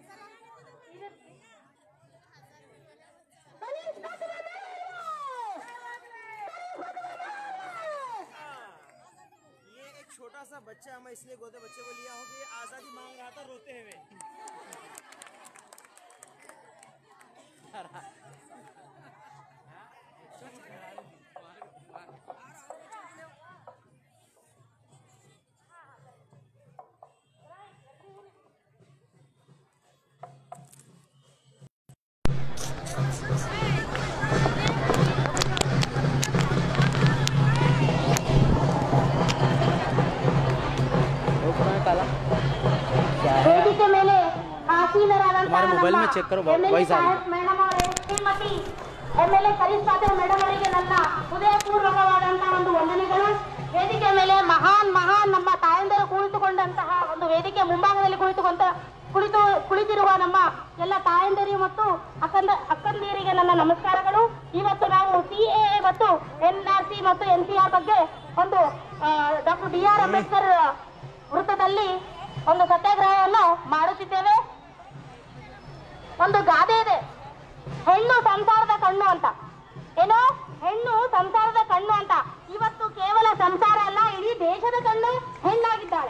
ये एक छोटा सा बच्चा, मैं इसलिए गोदे बच्चे को लिया हूँ कि ये आज़ादी मांग रहा था रोते हुए। तुम्हारे मोबाइल में चेक करो, वॉइस आ रही है। मैडम और श्रीमती MLA ಕರೀಶ್ ಪಾಟೀಲ್ ಮೇಡಮ್ ಅವರಿಗೆ ನನ್ನ ಹೃದಯಪೂರ್ವಕವಾದಂತಹ ಒಂದು ವಂದನೆಗಳು. ವೇದಿಕೆ ಮೇಲೆ ಮಹಾನ್ ನಮ್ಮ ತಾಯಂದಿರು ಕುಳಿತುಕೊಂಡಂತಹ ಒಂದು ವೇದಿಕೆ ಮುಂಭಾಗದಲ್ಲಿ ಕುಳಿತಿರುವ ನಮ್ಮ ಎಲ್ಲ ತಾಯಂದಿರು ಮತ್ತು ಅಕ್ಕಂದಿಯರಿಗೆ ನನ್ನ ನಮಸ್ಕಾರಗಳು. ಇವತ್ತು ನಾವು CAA ಮತ್ತು NRC ಮತ್ತು NCR ಬಗ್ಗೆ ಒಂದು ಡಾಕ್ಟರ್ BR ಅಂಬೇಡ್ಕರ್ ವೃತ್ತದಲ್ಲಿ ಒಂದು ಸತ್ಯಾಗ್ರಹವನ್ನು ಮಾಡುತ್ತಿದ್ದೇವೆ. ಒಂದು ಗಾದೆ ಇದೆ, ಹೆಣ್ಣು ಸಂಸಾರದ ಕಣ್ಣು ಅಂತ. ಏನು? ಹೆಣ್ಣು ಸಂಸಾರದ ಕಣ್ಣು ಅಂತ. ಇವತ್ತು ಕೇವಲ ಸಂಸಾರ ಅಲ್ಲ, ಇಡೀ ದೇಶದ ಕಣ್ಣು ಹೆಣ್ಣಾಗಿದ್ದಾಳೆ.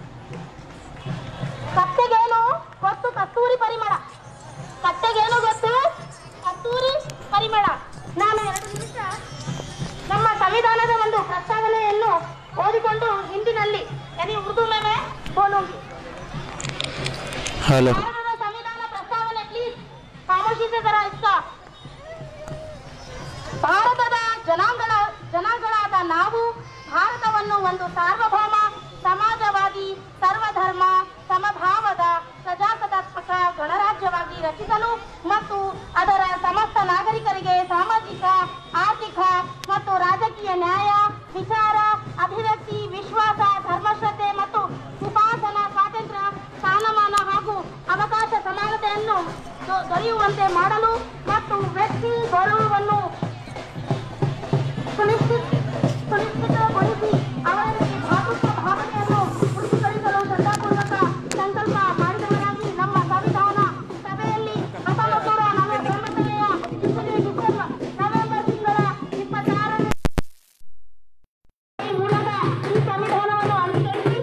ಕತ್ತೆಗೇನು ಗೊತ್ತು? ಕಸ್ತೂರಿ ಪರಿಮಳ. ಕತ್ತೆಗೇನು ಗೊತ್ತು? ಕಸ್ತೂರಿ ಪರಿಮಳ. ನಾನು 2 ನಿಮಿಷ ನಮ್ಮ ಸಂವಿಧಾನದ ಒಂದು ಪ್ರಸ್ತಾವನೆಯನ್ನು ಓದಿಕೊಂಡು ಹಿಂದಿನಲ್ಲಿ ಉರ್ದು ಮೇಲೆ ಬೋಲೂಂಗಿ. ಭಾರತದ ಸಂವಿಧಾನ ಪ್ರಸ್ತಾವನೆ ಪ್ಲೀಸ್ ಖಾಮೋಶಿ ಸೆ ಜರಾ ಇಸ್ಕಾ. ಭಾರತದ ಜನಾಂಗಗಳಾದ ನಾವು ಭಾರತವನ್ನು ಒಂದು ಸಾರ್ವಭೌಮ, ಸಮಾಜವಾದಿ, ಸರ್ವಧರ್ಮ, ಸಮಭಾವದ, ಪ್ರಜಾಸತ್ತಾತ್ಮಕ ಗಣರಾಜ್ಯವಾಗಿ ರಚಿಸಲು ಮತ್ತು ಅದರ ಸಮಸ್ತ ನಾಗರಿಕರಿಗೆ ಸಾಮಾಜಿಕ, ಆರ್ಥಿಕ ಮತ್ತು ರಾಜಕೀಯ ನ್ಯಾಯ, ವಿಚಾರ, ಅಭಿವ್ಯಕ್ತಿ, ವಿಶ್ವಾಸ, ಧರ್ಮಶ್ರದ್ಧೆ ಮತ್ತು ಉಪಾಸನಾ ಸ್ವಾತಂತ್ರ್ಯ, ಸ್ಥಾನಮಾನ ಹಾಗೂ ಅವಕಾಶ ಸಮಾನತೆಯನ್ನು ದೊರೆಯುವಂತೆ ಮಾಡಲು ಮತ್ತು ವ್ಯಕ್ತಿ ಗೌರವವನ್ನು ಸುನಿಶ್ಚಿತಗೊಳಿಸಿ ಅವರಲ್ಲಿ ಭಾತೃತ್ವ ಭಾವನೆಯನ್ನು ಪುರಸ್ಕರಿಸಲು ಶ್ರದ್ಧಾಪೂರ್ವಕ ಸಂಕಲ್ಪ ಮಾಡಿದವರಾಗಿ ನಮ್ಮ ಸಂವಿಧಾನ ಸಭೆಯಲ್ಲಿ 1949ನೇ ನವೆಂಬರ್ ತಿಂಗಳ 26ನೇ ಮೂಲಕ ಈ ಸಂವಿಧಾನವನ್ನು ಅನುಸರಿಸಿ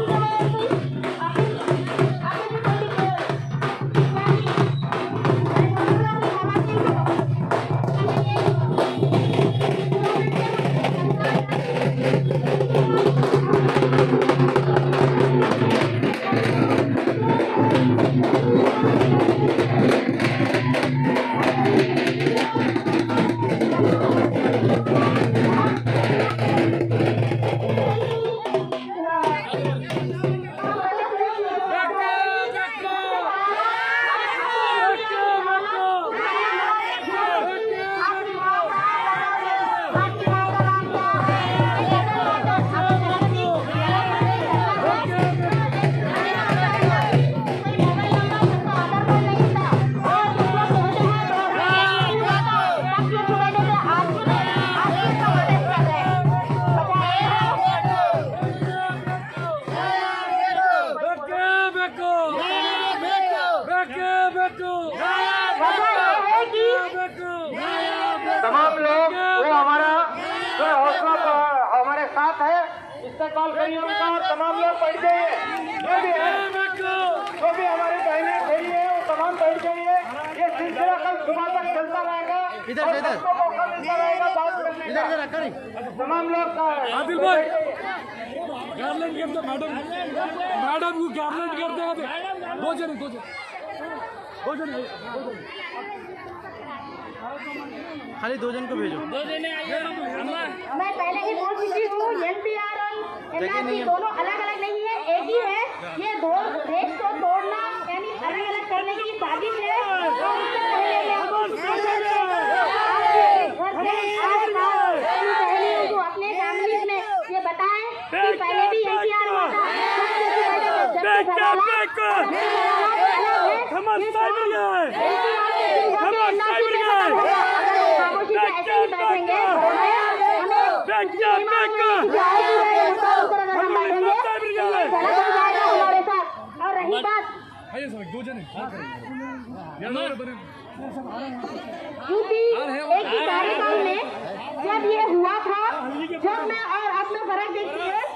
तमाम लोग वो हमारा जो हौसला हमारे साथ है, इससे कॉल करिए उनका और तमाम लोग बैठ जाइए। जो भी है, जो भी हमारी बहनें खड़ी है वो तमाम बैठ जाइए। ये सिलसिला कल सुबह तक चलता रहेगा। इधर मौका मिलता रहेगा बात करने का। तमाम लोग आदिल भाई गार्लैंड करते मैडम को गार्लैंड करते हैं। दो जन खाली 2 जन को भेजो। मैं पहले ही बोल चुकी हूँ, NPR और NRC दोनों अलग अलग नहीं है, एक ही है। ये दो देश को तोड़ना यानी अलग अलग करने की साजिश है। अपने फैमिली में ये बताएं कि पहले भी NPR हुआ था। और रही बात क्योंकि एक ही कार्यकाल में जब ये हुआ था, जब मैं और अब में फर्क देखती है,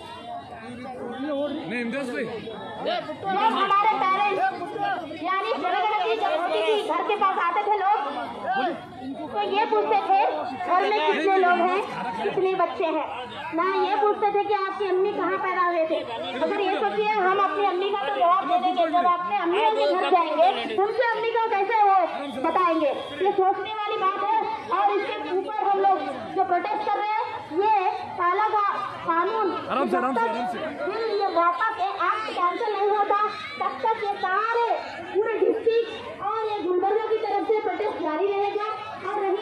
हमारे पेरेंट्स यानी जनगणना जब होती थी, घर के पास आते थे लोग, तो ये पूछते थे घर में कितने लोग हैं, कितने बच्चे हैं, ना ये पूछते थे कि आपकी अम्मी कहाँ पैदा हुए थे। अगर ये सोचिए हम अपनी अम्मी का तो जवाब दे देंगे, जब अपने अम्मी के घर जाएंगे उनसे अम्मी का कैसे वो बताएंगे। ये सोचने वाली बात है। और इसके ऊपर हम लोग जो प्रोटेस्ट कर रहे हैं, ये काला कानून ये वापस एक्ट कैंसिल नहीं होता तब तक ये सारे पूरे डिस्ट्रिक्ट और ये गुलबर्गा की तरफ से प्रोटेस्ट जारी रहेगा। और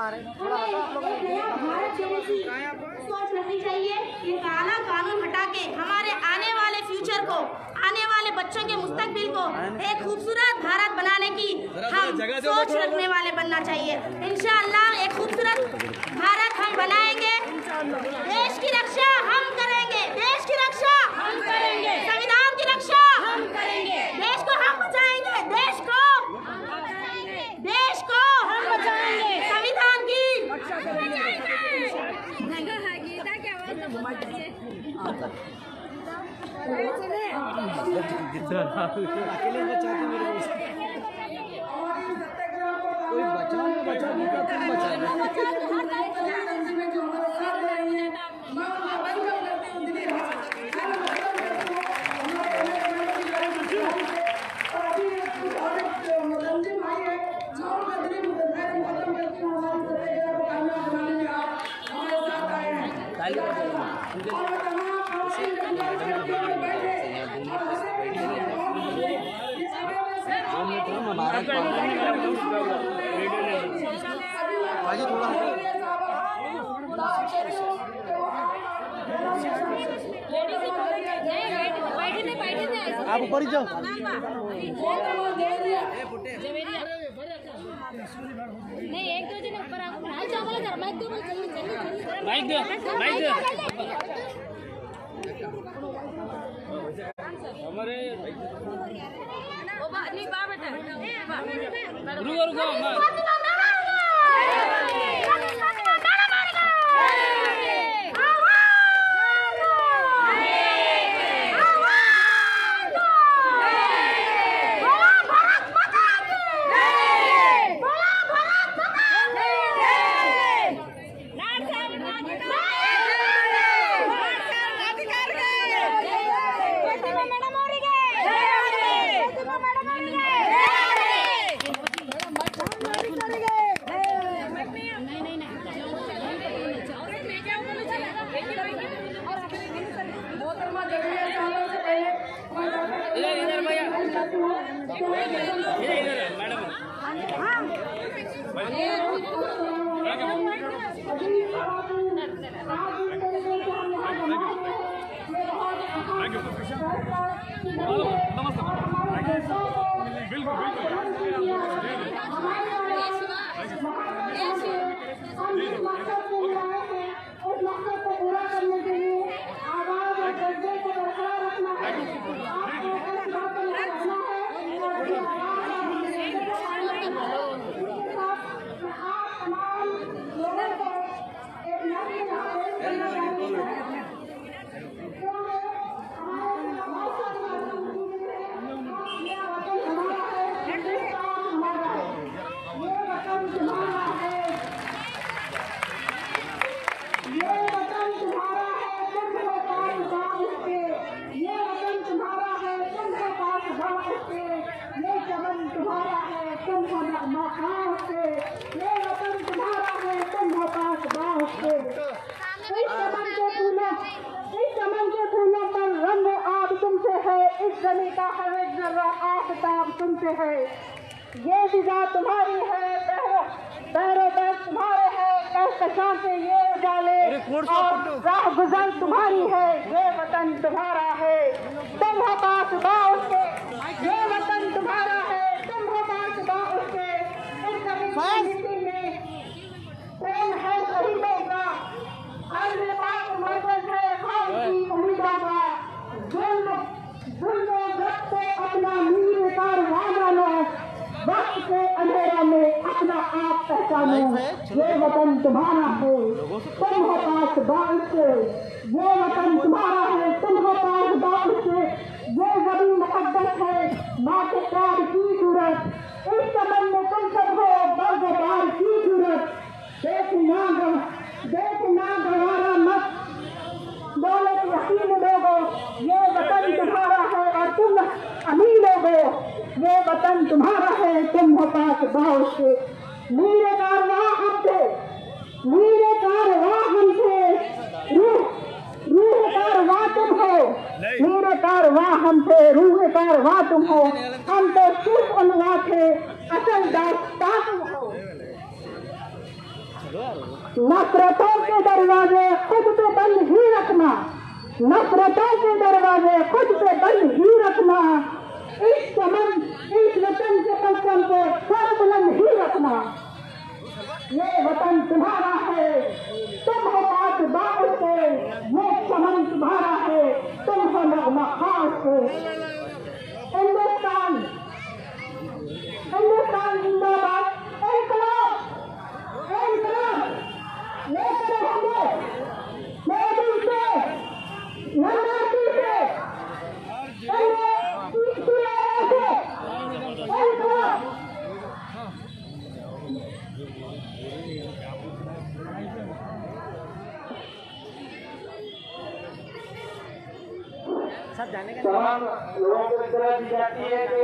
सोच रखनी चाहिए कि काला कानून हटा के हमारे आने वाले फ्यूचर को, आने वाले बच्चों के मुस्तकबिल को एक खूबसूरत भारत बनाने की हम सोच रखने वाले बनना चाहिए। इंशाअल्लाह एक खूबसूरत भारत हम बनाएंगे। देश की रक्षा हम करेंगे, देश की रक्षा हम करेंगे, संविधान की रक्षा हम करेंगे, देश को हम बचाएंगे, देश को हम बचाएंगे, संविधान की रक्षा करेंगे। अकेले बचाते मेरे कोई बचाने का तुम बचा आप ऊपर ही जाओ। नहीं एक दो जन ऊपर आओ, माइक दो हमारे रुको तुमसे है, ये फिजा तुम्हारी है, पैरों दर्द तुम्हारे है, कहकशां से ये उजाले और राह गुजर तुम्हारी है, ये वतन तुम्हारा है, तुम हो पासबा उसके, ये वतन तुम्हारा है, तुम हो पासबा उसके। इस मिट्टी में प्रेम है शहीदों का, अर्ज़ पाक मरकज़ है खौफ की उम्मीदों का, जुल्म से अपना नीर कारवाना, वक्त के अंधेरा में अपना आप पहचानो, ये वतन तुम्हारा है, तुम हो पासबा उसके, ये वतन तुम्हारा है, तुम हो पासबा उसके, ये ज़मीन मुक़द्दस है, माँ के प्यार की सूरत, इस चमन में तुम सब हो बरगदार की सूरत, देखना गवारा मत दौलत यकीन लोगो, ये वतन तुम्हारा है और तुम अमीर लोगो, ये वतन तुम्हारा है, तुम हो पासबा उसके। मीरे कारवां हम थे, मीरे कारवां हम थे, रूह कारवां तुम हो, मीरे कारवां हम थे, रूह कारवां तुम हो, हम तो सिर्फ उनवा थे, असल दास्तां तुम हो। नफरतों के दरवाजे खुद पे बंद ही रखना, नफरतों के दरवाजे खुद पे बंद ही रखना, इस वतन के कसम को सर बुलंद ही रखना। ये वतन तुम्हारा है, तुम हो बात बात के, ये चमन तुम्हारा है, तुम हो नगमा खास के। हिंदुस्तान हिंदुस्तान जिंदाबाद, इनकलाब इनकलाब लेकर होंगे मोदी से, नवाजी से, इनकलाब। तमाम लोगों को इतना दी जाती है कि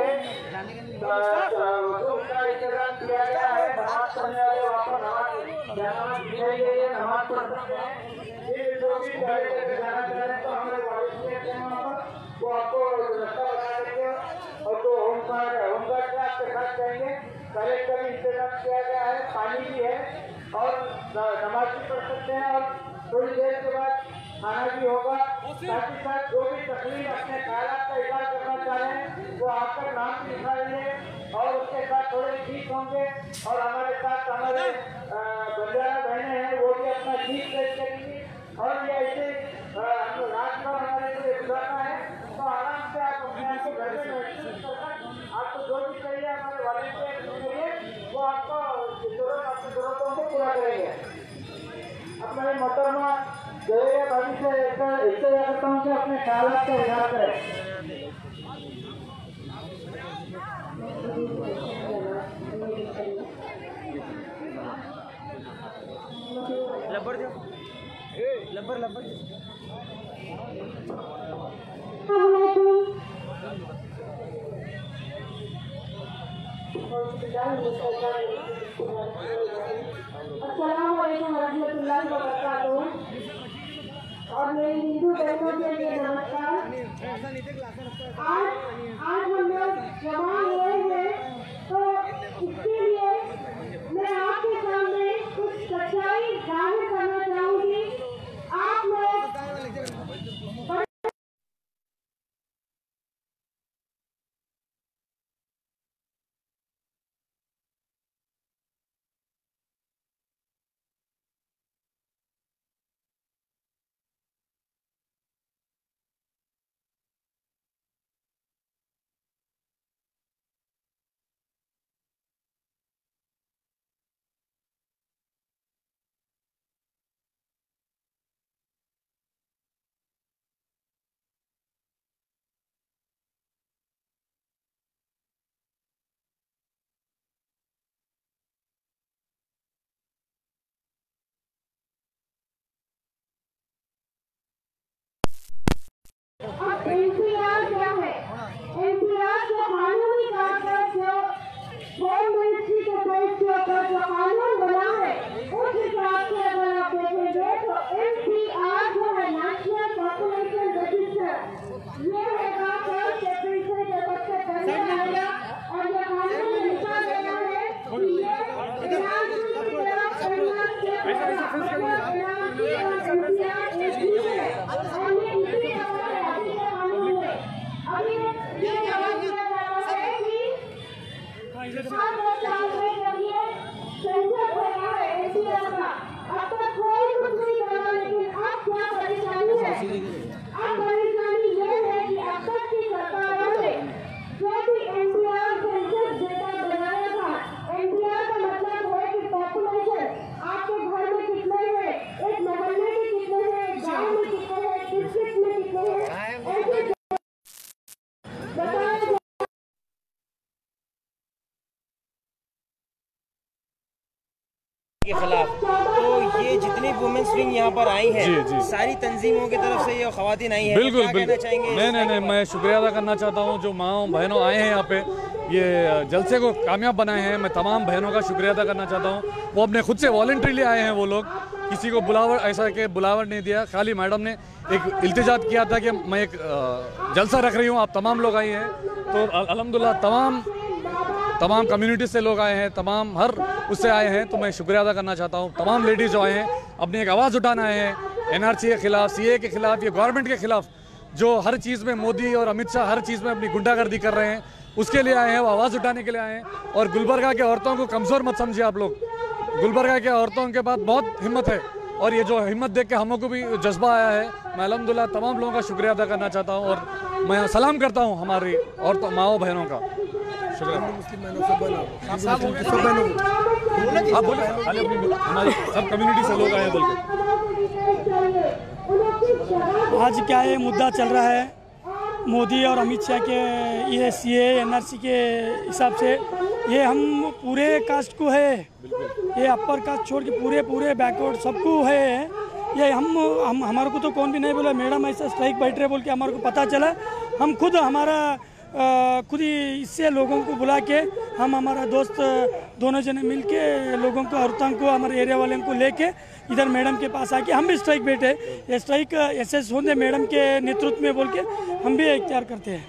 उसका इंतजाम किया गया है। नमाज पढ़ने वाले वापस नमाज दी गई है, नमाज पढ़ सकते हैं। ये जो भी गाड़ी लेकर जाना चाह रहे हैं तो हम लोग वॉलंटियर हैं वहाँ पर, वो आपको रास्ता बता देंगे और तो होमगार्ड से आपके साथ जाएंगे। टॉयलेट का भी इंतजाम किया गया है, पानी भी है और नमाज भी पढ़ सकते हैं और थोड़ी देर के बाद खाना भी होगा। साथ ही साथ जो भी तकलीफ अपने ख्यालात का इलाज करना चाह रहे हैं वो आपका नाम लिखाएंगे और उसके साथ थोड़े ठीक होंगे। और हमारे साथ हमारे बंजारा बहनें हैं, वो भी अपना ठीक पेश करेंगी। और ये ऐसे हम रात भर हमारे लिए गुजारना है तो आराम से आप अपने आप को घर में महसूस कर, आपको जो भी चाहिए हमारे वॉलंटियर करिए, वो आपको आपकी जरूरतों को पूरा करेंगे। अपने मोहतरमा जवेरिया भाभी से इससे कहता हूँ कि अपने ख्यालात का इजहार करें। लब्बर दो, लब्बर लब्बर। अस्सलाम वालेकुम रहमतुल्लाहि व बरकातुहू। और मेरी हिंदू बहनों के लिए नमस्कार। आज हम लोग जमा हुए हैं तो इसके लिए मैं आपके सामने कुछ सच्चाई जाहिर करना चाहूंगी। आप लोग एनपीआर क्या है? एनपीआर जो कानूनी कागज जो होम मिनिस्ट्री के बेस के ऊपर जो कानून बना है उस हिसाब से अगर आप देखेंगे तो एनपीआर जो है नेशनल पॉपुलेशन रजिस्टर, ये है आपका टेम्परेचर के बच्चे पढ़ने आएगा और ये कानून में लिखा गया है कि ये एनआरसी की तरफ एनआरसी अभी ये आवाज दिया जा रहा है कि हर 2 साल में जब ये सेंसस होगा है एनपीआर का, अब तक कोई कुछ नहीं करा, लेकिन अब क्या परेशानी है? अब परेशानी ये है कि अब तक की सरकारों ने जो भी एनपीआर सेंसस डेटा बनाया था, एनपीआर का मतलब है कि पॉपुलेशन आपके घर में कितने हैं, एक मोहल्ले में कितने हैं, एक गाँव में कितने हैं, डिस्ट्रिक्ट में कितने हैं, ऐसे के खिलाफ। तो ये जितनी वुमेन्स विंग यहाँ पर आई हैं, सारी तंजीमों की तरफ से ये खवातीन आई हैं। बिल्कुल क्या कहना चाहेंगे? नहीं, मैं शुक्रिया अदा करना चाहता हूँ जो माँ बहनों आए हैं यहाँ पे ये जलसे को कामयाब बनाए हैं। मैं तमाम बहनों का शुक्रिया अदा करना चाहता हूँ। वो अपने खुद से वॉलंटरीली आए हैं, वो लोग किसी को बुलावट ऐसा कि बुलावट नहीं दिया। खाली मैडम ने एक इल्तिजात किया था कि मैं एक जलसा रख रही हूँ, आप तमाम लोग आए हैं। तो अल्हम्दुलिल्लाह तमाम तमाम कम्युनिटी से लोग आए हैं, तमाम हर उससे आए हैं, तो मैं शुक्रिया अदा करना चाहता हूँ। तमाम लेडीज़ जो आए हैं अपनी एक आवाज़ उठाना आए हैं, NRC के खिलाफ, CAA के खिलाफ, ये गवर्नमेंट के खिलाफ जो हर चीज़ में मोदी और अमित शाह हर चीज़ में अपनी गुंडागर्दी कर रहे हैं, उसके लिए आए हैं, वो आवाज़ उठाने के लिए आए हैं। और गुलबर्गा के औरतों को कमज़ोर मत समझिए आप लोग, गुलबर्गा के औरतों के पास बहुत हिम्मत है, और ये जो हिम्मत देख के हमको भी जज्बा आया है। मैं अल्हम्दुलिल्लाह तमाम लोगों का शुक्रिया अदा करना चाहता हूँ, और मैं सलाम करता हूँ हमारी औरतों, माओ बहनों का। शुक्रिया। आप बोले, हमारी सब कम्युनिटी से लोग आए हैं बोल के। आज क्या ये मुद्दा चल रहा है, मोदी और अमित शाह के ये CAA NRC के हिसाब से, ये हम पूरे कास्ट को है, ये अपर कास्ट छोड़ के पूरे बैकवर्ड सबको है। ये हम हमारे को तो कौन भी नहीं बोला, मैडम ऐसा स्ट्राइक बैठ रहे बोल के हमारे को पता चला। हम खुद खुद ही इससे लोगों को बुला के, हम हमारा दोस्त दोनों जने मिल के लोगों को, औरतों को, हमारे एरिया वाले को लेके इधर मैडम के पास आके हम भी स्ट्राइक बैठे। ये स्ट्राइक SS होंदे मैडम के नेतृत्व में बोल के हम भी इख्तियार करते हैं।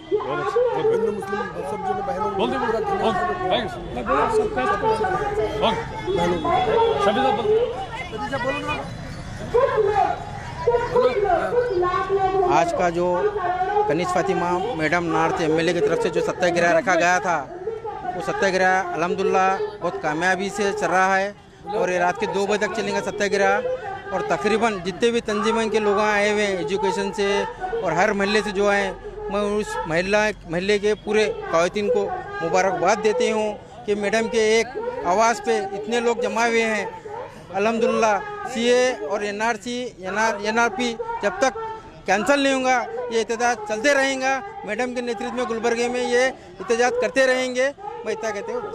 आज का जो Kaneez Fatima madam north MLA की तरफ से जो सत्याग्रह रखा गया था, वो सत्याग्रह अल्हम्दुलिल्लाह बहुत कामयाबी से चल रहा है, और ये रात के 2 बजे तक चलेगा सत्याग्रह। और तकरीबन जितने भी तंजीमों के लोग आए हुए हैं एजुकेशन से और हर महल्ले से जो आए, मैं उस महल्ले के पूरे ख़वातीन को मुबारकबाद देती हूँ कि मैडम के एक आवाज़ पे इतने लोग जमा हुए हैं। अल्हम्दुलिल्लाह CAA और NRP जब तक कैंसिल नहीं होगा, ये एहतजाज चलते रहेगा। मैडम के नेतृत्व में गुलबर्गे में ये एहतजाज करते रहेंगे। मैं इतना कहते हूँ।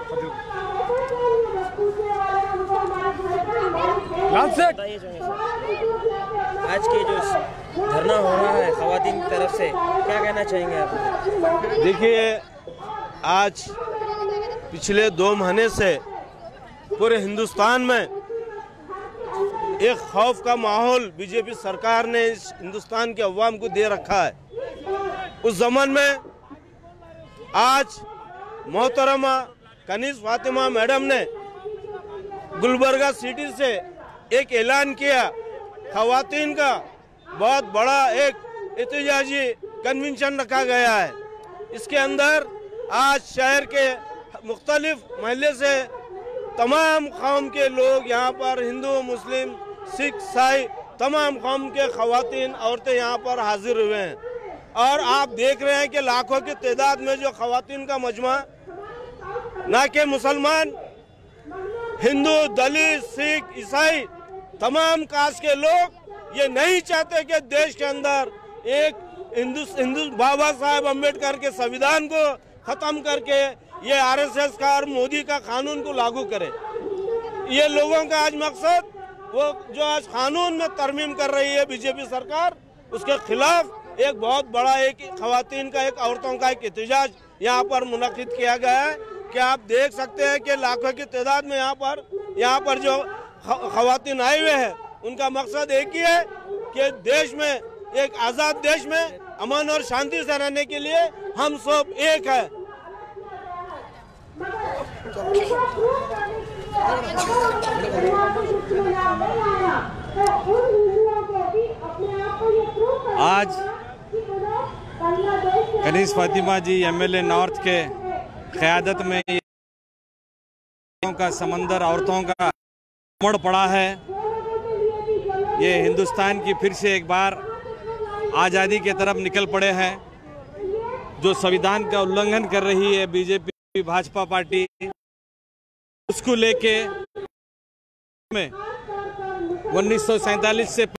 आज के जो धरना हो रहा है ख़वातीन की तरफ से, क्या कहना चाहेंगे आप? देखिए, आज पिछले 2 महीने से पूरे हिंदुस्तान में एक खौफ का माहौल बीजेपी सरकार ने इस हिंदुस्तान के अवाम को दे रखा है। उस ज़मान में आज मोहतरमा कनीज फातिमा मैडम ने गुलबर्गा सिटी से एक ऐलान किया, ख़वातीन का बहुत बड़ा एक एहतजाजी कन्वेंशन रखा गया है। इसके अंदर आज शहर के मुख्तलिफ महल्ले से तमाम कौम के लोग यहाँ पर, हिंदू, मुस्लिम, सिख, ईसाई, तमाम कौम के ख़वातीन, औरतें यहाँ पर हाजिर हुए हैं। और आप देख रहे हैं कि लाखों की तादाद में जो ख़वातीन का मजमा, ना कि मुसलमान, हिंदू, दलित, सिख, ईसाई, तमाम कास्ट के लोग ये नहीं चाहते कि देश के अंदर एक हिंदू बाबा साहब अम्बेडकर के संविधान को ख़त्म करके ये RSS का और मोदी का कानून को लागू करे। ये लोगों का आज मकसद, वो जो आज कानून में तरमीम कर रही है बीजेपी सरकार, उसके खिलाफ एक बहुत बड़ा एक ख़वातीन का, एक औरतों का एक एहतजाज यहाँ पर मुनक़िद किया गया है। कि आप देख सकते हैं कि लाखों की तादाद में यहाँ पर जो ख़वातीन आए हुए हैं, उनका मकसद एक ही है कि देश में, एक आज़ाद देश में अमन और शांति से रहने के लिए हम सब एक है। आज कनीज फातिमा जी MLA नॉर्थ के क़यादत में का समंदर औरतों का उमड़ पड़ा है। ये हिंदुस्तान की फिर से एक बार आज़ादी की तरफ निकल पड़े हैं। जो संविधान का उल्लंघन कर रही है बीजेपी, भाजपा पार्टी, उसको लेके में 1947 से